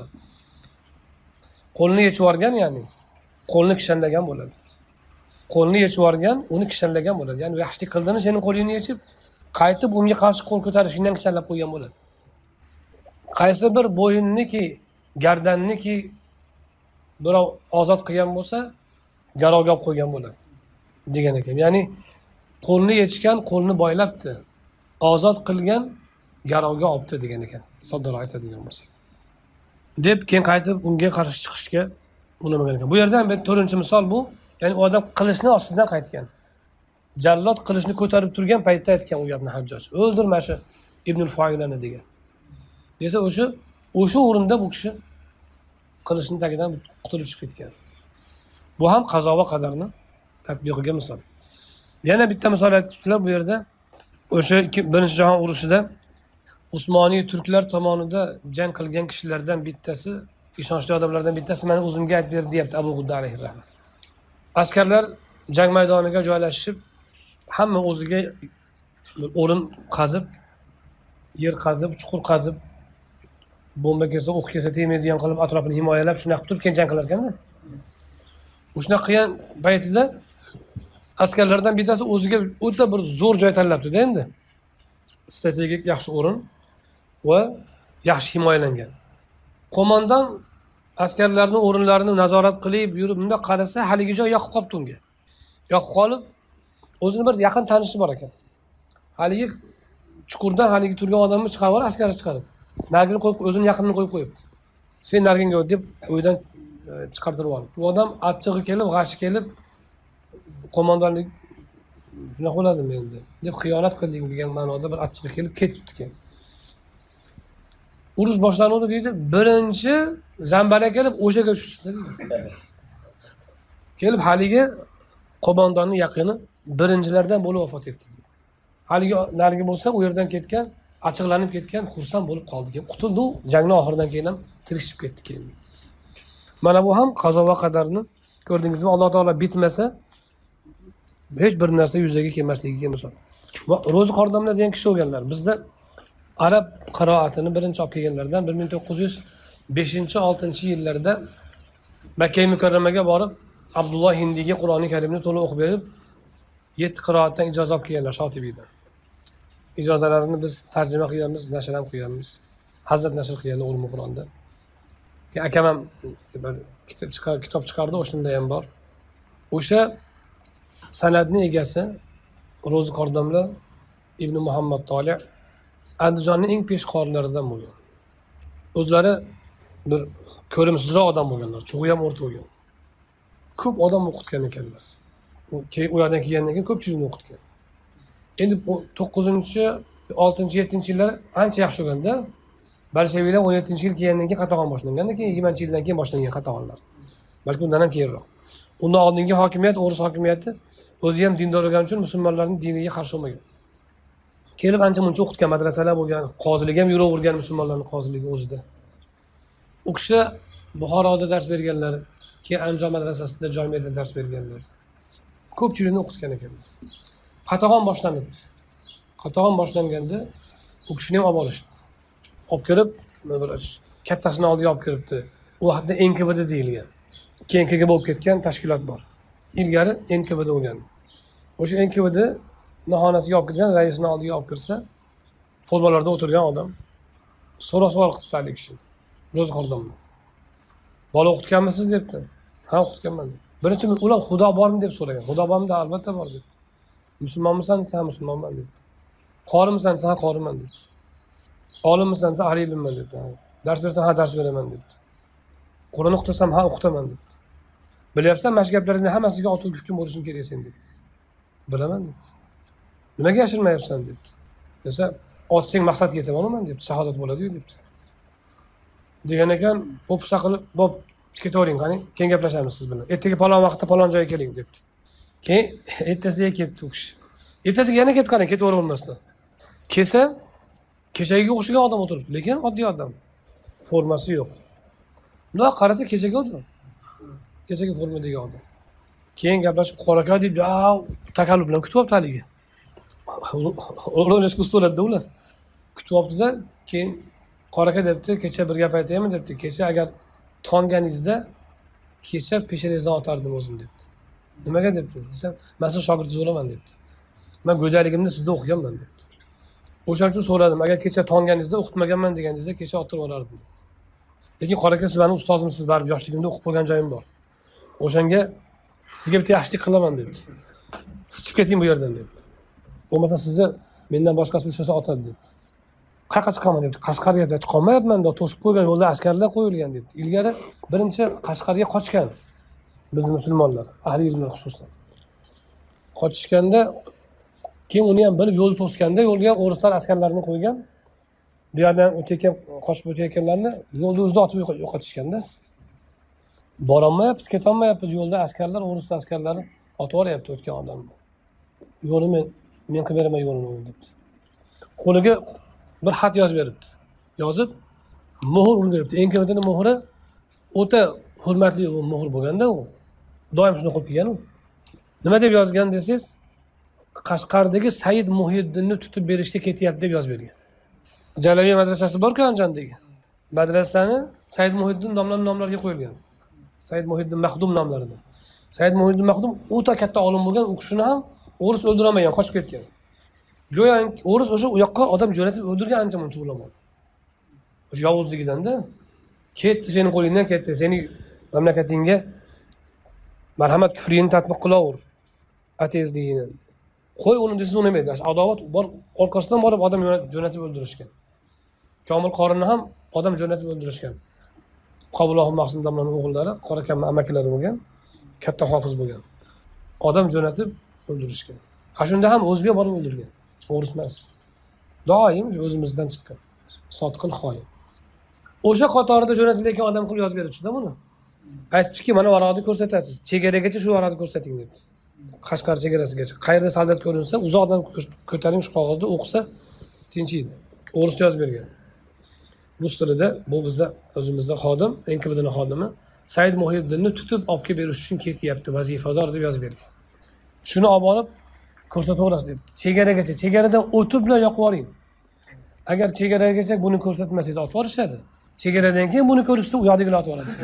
Qo'lni yechib yuborgan, ya'ni qo'lni kishanlagan bo'ladi. Qo'lni yechib yuborgan, uni kishanlagan bo'ladi. Ya'ni yaxshilik qildimi, sening qo'lingni yechib, qaytib unga qarshi qo'l ko'tarishingdan challab qo'ygan bo'ladi. Qaysi bir bo'yinniki, gardanniki birov ozod qilgan bo'lsa, garovga olib qo'ygan bo'ladi degan ekan. Ya'ni qo'lni yechgan qo'lni boylabdi, ozod qilgan garovga olibdi degan ekan. Soddaroq aytadigan bo'lsak. Deb keyin qaytib unga qarshi chiqishga urinmagan ekan. Bu yerdan bir to'rtinchi misol bu, ya'ni u odam qilichni ostidan qaytgan. Jallod qilichni ko'tarib turgan paytda aytgan u gapni Hajjoj. O'ldirma shu Ibnul Foilani degan. Desa o'sha o'sha o'rinda bu kishi qilichning tagidan qutulib chiqib ketgan. Bu ham qazo va qadarni tatbiqiga misol. Yana bitta misol aytibdilar bu yerda. O'sha birinchi jahon urushida Usmoniy turklar tomonidan jang qilgan kishilardan bittasi, ishonchli odamlardan bittasi meni o'zimga aytib berdi, deyapti Abu G'udda alayhi rahmat. Askarlar jang maydoniga joylashib, hamma o'ziga o'rin qazib, yer qazib, chuqur qazib, bomba kelsa, o'q kelsa tegmaydigan qilib atrofini himoyalab, shunaqa qilib turib jang qilar ekanda. O'shunaqa qilgan paytida askarlardan bittasi o'ziga o'ta bir zo'r joy tanlabdi-da endi. Strategik yaxshi o'rin va yaxshi himoyalangan. Qo'mondan askarlarning o'rinlarini nazorat qilib yurib, bunda qarasa, haligi joy yoqib qolibdi unga. Yoqib qolib, o'zini bir yaqin tanishi bor ekan. Haligi chuqurdan haligi turgan odamni chiqarib, askarni chiqarib, nargini qo'yib, o'zini yaqinini qo'yib qo'yibdi. Sen narginga o't deb o'ydan chiqartirib oldi. Bu odam achchig'i kelib, g'ashi kelib, qo'mondonlik shunaqa bo'ladimi endi deb xiyonat qilding degan ma'noda bir achchig'i kelib ketibdi ekan. Urush boshlanadi deydi, birinchi zambara kelib o'shaga tushdi. Kelib haligi qo'mondonning yaqini birinchilardan bo'lib vafot etdi. Haligi narigi bo'lsa, u yerdan ketgan, achchiqlanib ketgan, xursand bo'lib qoldi keyin. Qutuldi, jangning oxiridan keyin ham tirikishib ketdi keyin. Mana bu ham qazo va qadarni ko'rdingizmi? Alloh taolo bitmasa hech bir narsa yuzaga kelmasligiga misol. Ro'zi Qordamlar degan kishi o'lganlar. Bizda arab qiroatini birinchi olib kelganlardan bir ming to'qqiz yuz beshinchi oltinchi yillarda Makka mukarramaga borib, Abdulloh Hindiyga Qur'oni Karimni to'liq o'qib berib, yetti qiroatdan ijoza olib kelganlar Shotibiydan. Ijozalarini biz tarjima qilganmiz, nashr ham qilganmiz. Hazrat nashr qilganlar Ulumul Qur'onda. Akam ham kitob chiqar, kitob chiqardi, o'shunda ham bor. O'sha sanadning egasi Ro'zi Qordamlar Ibn Muhammad Toli Andijonning eng peshqorlaridan bo'lgan. O'zlari bir ko'rimsizroq odam bo'lganlar, chug'i ham o'rta bo'lgan. Ko'p odam o'qitgan ekanlar. U u yerdan kelgandan keyin ko'pchilikni o'qitgan. Endi to'qqizinchi, oltinchi, yettinchi yillar ancha yaxshi bo'lganda, Bolsheviklar o'n yettinchi yil kelgandan keyin qatag'on boshlanganda, keyin yigirmanchi yildan keyin boshlangan qatag'onlar. Balki undan ham keyinroq. Undan oldingi hokimiyat, o'ris hokimiyati o'zi ham dindor bo'lgani uchun musulmonlarning diniga qarshi bo'lmagan. Kelib ancha muncha o'qitgan, madrasalar bo'lgan, qozilik ham yuravergan musulmonlarning qoziligi o'zida. U kishi Buxoroda dars berganlar, keyin Andijon madrasasida jomiyada dars berganlar. Ko'pchilikni o'qitgan ekanlar. Qatag'on boshlandi. Qatag'on boshlanganda u kishini ham olib olishdi. Olib kirib, kattasini oldiga olib kiribdi. U vaqtda N K V D deyilgan. Keyin K G B bo'lib ketgan tashkilot bor. Ilgari N K V D bo'lgan. O'sha N K V D nahonasiga olib kirgan, raisni oldiga olib kirsa, formalarda o'tirgan odam so'roq-savol qildi haligi kishi. Ro'zi Qordamlar. Bola o'qitganmisiz debdi. Ha, o'qitganman. Birinchi ular Xudo bormi deb so'ragan. Xudo bormi? Albatta bor deb. Musulmonmisan desa, ha, musulmonman deb. Qorimisan desa, ha, qoriman deb. Olimmisan desa, ahli ilmman deb. Dars bersam, ha, dars beraman deb. Qur'on o'qitasam, ha, o'qitaman deb. Bilyapsan, mana shu gaplaringni hammasiga otuv hukm bo'lishing kerak sen deb. Bilaman deb. Nimaga yashirmayapsan debdi. Desa, otsang maqsadga yetaman debdi. Shahodat bo'ladi-yu debdi. Degan ekan, po'pisa qilib, "Bo'p, ketavering, qani, keyin gaplashamiz siz bilan. Ertaga palon vaqtda palon joyga keling" debdi. Keyin ertasiga kelibdi u kishi. Ertasiga yana kelib qani, ketaverib olmasdan. Kelsa, kechagiga o'xshagan odam o'tiribdi, lekin oddiy odam. Formasi yo'q. Bundoq qarasa kechaga odam. Kechaga formadagi odam. Keyin gaplashib, "Qoraka" deb, takalluf bilan kutyapti haligi. O'rnashga ustoladida ular. Kutyapti-da, keyin "Qoraka" debdi, "Kecha bir gap aytaymi?" debdi. "Kecha agar tonganingizda kecha peshanangizdan otardim o'zim" debdi. "Nimaga?" debdi. Desam, "Men siz shogirdingiz bo'laman" debdi. "Men go'dayligimda sizda o'qiganman" debdi. O'shaning uchun so'radim, agar kecha tonganingizda o'qitmaganman deganingizda kecha otib yuborardim. Lekin qora aka, siz meni ustozimsiz, baribir yoshligimda o'qib qo'ygan joyim bor. O'shanga sizga bitta yaxshilik qilaman debdi. Siz chiqib keting bu yerdan debdi. Bo'lmasa sizni mendan boshqasi ushlasa otadi debdi. Qayerga chiqaman debdi. Qashqarga chiqolmayapman, da to'sib qo'ygan yo'lda askarlar qo'yilgan debdi. Ilgari birinchi Qashqarga qochgan biz musulmonlar, ahli ilmlar xususan. Qochishganda keyin uni ham bilib yo'l to'sganda yo'lga o'rislar askarlarini qo'ygan. Bu yerdan o'tayotgan, qochib o'tayotganlarni yo'lda o'zida otib yo'qotishganda. Borolmayapmiz, ketolmayapmiz, yo'lda askarlar, o'ris askarlari otib yuboryapti o'tgan odamni. Yo'lni men men qilib beraman yo'lini debdi. Qo'liga bir xat yozib beribdi. Yozib muhr urib beribdi. Eng kamida muhri o'ta hurmatli muhr bo'lganda u. Doim shuni qo'yib kelgan u. Nima deb yozgan desangiz, Qashqardagi Said Muhiddinni tutib berishga ketyapti deb yozib bergan. Jalaviy madrasasi bor-ku Andijondagi. Madrasani Said Muhiddin nomlarining nomlariga qo'yilgan. Said Muhiddin Maxdum nomlaridan. Said Muhiddin Maxdum o'ta katta olim bo'lgan, u kishini ham o'ris o'ldirolmagan, qochib ketgan. Go'yoki o'ris o'sha u yoqqa odam jo'natib o'ldirgan ancha muncha ulamo. O'sha yovuzligidan-da. Ketdi, seni qo'lingdan ketdi, seni mamlakatingga marhamat kufrini tatbiq qilaver. Ateizligini. Qo'y uni desa uni emas. Adovat bor, orqasidan borib odam jo'natib o'ldirishgan. Komil qorinni ham odam jo'natib o'ldirishgan. Qabulloh Mahsin domlaning o'g'illari, qora kamma amakilari bo'lgan, katta hofiz bo'lgan. Odam jo'natib o'ldirishgan. Ha shunda ham o'zga borib o'ldirgan. O'ris emas. Doim o'zimizdan chiqqan. Sotqin xoin. O'sha qatorida jo'natilayotgan odam qilib yozib beribdi-da buni. Aytibdiki, mana varaqni ko'rsatasiz. Chegaragacha shu varaqni ko'rsating debdi. Qashqar chegarasigacha. Qayerda soldat ko'rinsa, uzoqdan ko'taring shu qog'ozni o'qisa tinchiydi. O'rischa yozib bergan. Rus tilida bu bizda o'zimizda xodim, eng kibidini xodimi Said Muhiddinni tutib olib kelib berish uchun ketyapti, vazifador deb yozib bergan. Shuni olib borib ko'rsataverasiz deb. Chegaragacha, chegaradan o'tib bilan yoqib yuboring. Agar chegaragacha buni ko'rsatmasangiz otib yuborishadi. Chegaradan keyin buni ko'rishsa u yoqdagilar otib yuboradi.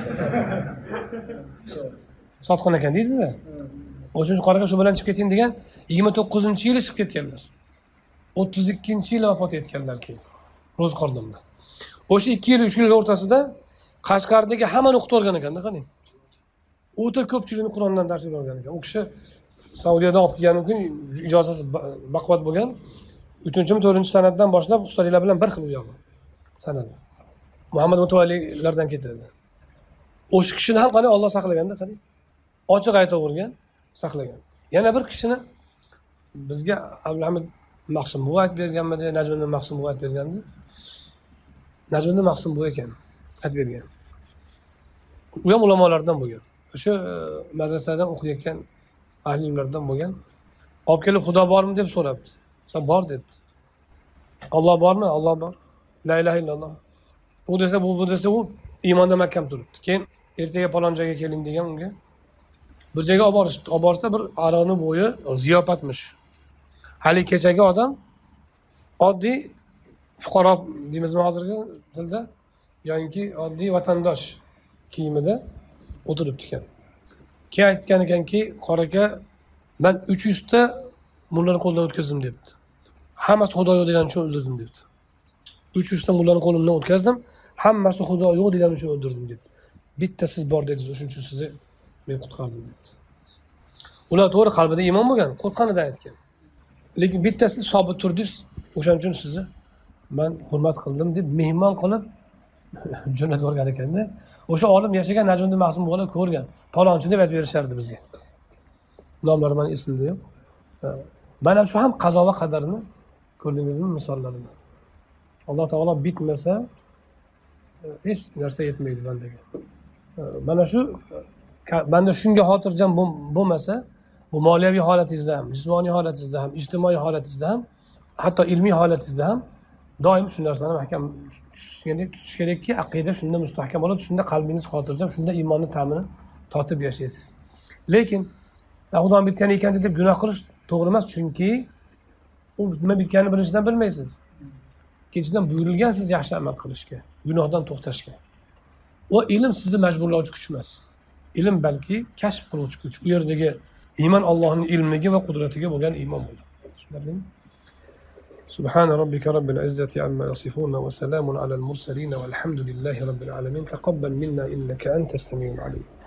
Sotqin ekan deydi-da. O'sha qaraga shu bilan chiqib keting degan yigirma to'qqizinchi yili chiqib ketganlar. o'ttiz ikkinchi yil vafot etganlar keyin. Ro'z qordimda. O'sha ikki yil, uch yil o'rtasida Qashqardagi hammani o'qitib o'rgan ekan-da, qarang. O'ta ko'pchilikni Qur'ondan dars bergan ekan. U kishi Saudiyadan olib kelgan kun ijozasiz baquvvat bo'lgan. uchinchi to'rtinchi sanatdan boshlab ustaliklar bilan bir xil u yog'i. Sanadi. Muhammad Mutavvallilardan ketadi. O'sha kishini ham qani Alloh saqlaganda, qarang. Ochiq aytavergan, saqlagan. Yana bir kishini bizga Abdulhamid Maqsim buva aytib berganmidi, Najmiddin Maqsim buva aytib bergandi. Najmiddin Maqsim buva ekan, aytib bergan. U ham ulamolardan bo'lgan. O'sha madrasadan o'qiyotgan ahli ilmlardan bo'lgan. Olib kelib Xudo bormi deb so'rabdi. Sen bor debdi. Alloh bormi? Alloh bor. La ilaha illalloh. U desa bu bu desa u iymonda mahkam turibdi. Keyin ertaga falon joyga keling degan unga. Bir joyga olib borishdi. Olib borsa bir aroqni bo'yi ziyofatmish. Hali kechagi odam oddiy fuqaro deymizmi hozirgi tilda, yoki oddiy vatandosh kiyimida o'tiribdi ekan. Keyin aytgan ekanki, qora aka, men uch yuz ta mullarni qo'ldan o'tkazdim debdi. Hammasi Xudo yo'q degan uchun o'ldirdim debdi. uch yuz ta mullarni qo'limdan o'tkazdim, hammasi Xudo yo'q degan uchun o'ldirdim debdi. Bitta siz bor dedingiz, o'shuning uchun sizni men qutqardim debdi. Ular to'g'ri qalbida iymon bo'lgan, qo'rqqanidan aytgan. Lekin bittasi sobit turdingiz, o'shaning uchun sizni men hurmat qildim deb mehmon qilib jo'natib yuborgan ekanda. O'sha olim yashagan Najmiddin Maqsim buvalar ko'rgan. Palonchi deb aytib berishardi bizga. Nomlari men esimda yo'q. Mana shu ham qazo va qadarni ko'rdingizmi misollarini. Alloh taolo bitmasa hech narsa yetmaydi bandaga. Mana shu banda shunga xotirjam bo'lmasa, bu moliyaviy holatingizda ham, jismoniy holatingizda ham, ijtimoiy holatingizda ham, hatto ilmiy holatingizda ham doim shu narsani mahkam tutish kerakki, aqida shunda mustahkam bo'ladi, shunda qalbingiz xotirjam, shunda iymonni ta'mini totib yashaysiz. Lekin Xudoning bitgani ekan deb gunoh qilish to'g'ri emas, chunki u nima bitganini birinchidan bilmaysiz. Ikkinchidan buyurilgan siz yaxshi amal qilishga, gunohdan to'xtashga. Va ilm sizni majburlovchi kuch emas. Ilm balki kashf qiluvchi kuch. U yerdagi iymon Allohning ilmiga va qudratiga bo'lgan iymon bo'ladi. Tushunarlimi? سبحان ربك رب العزة عما يصفون وسلام على المرسلين والحمد لله رب العالمين. تقبل منا إنك أنت السميع العليم.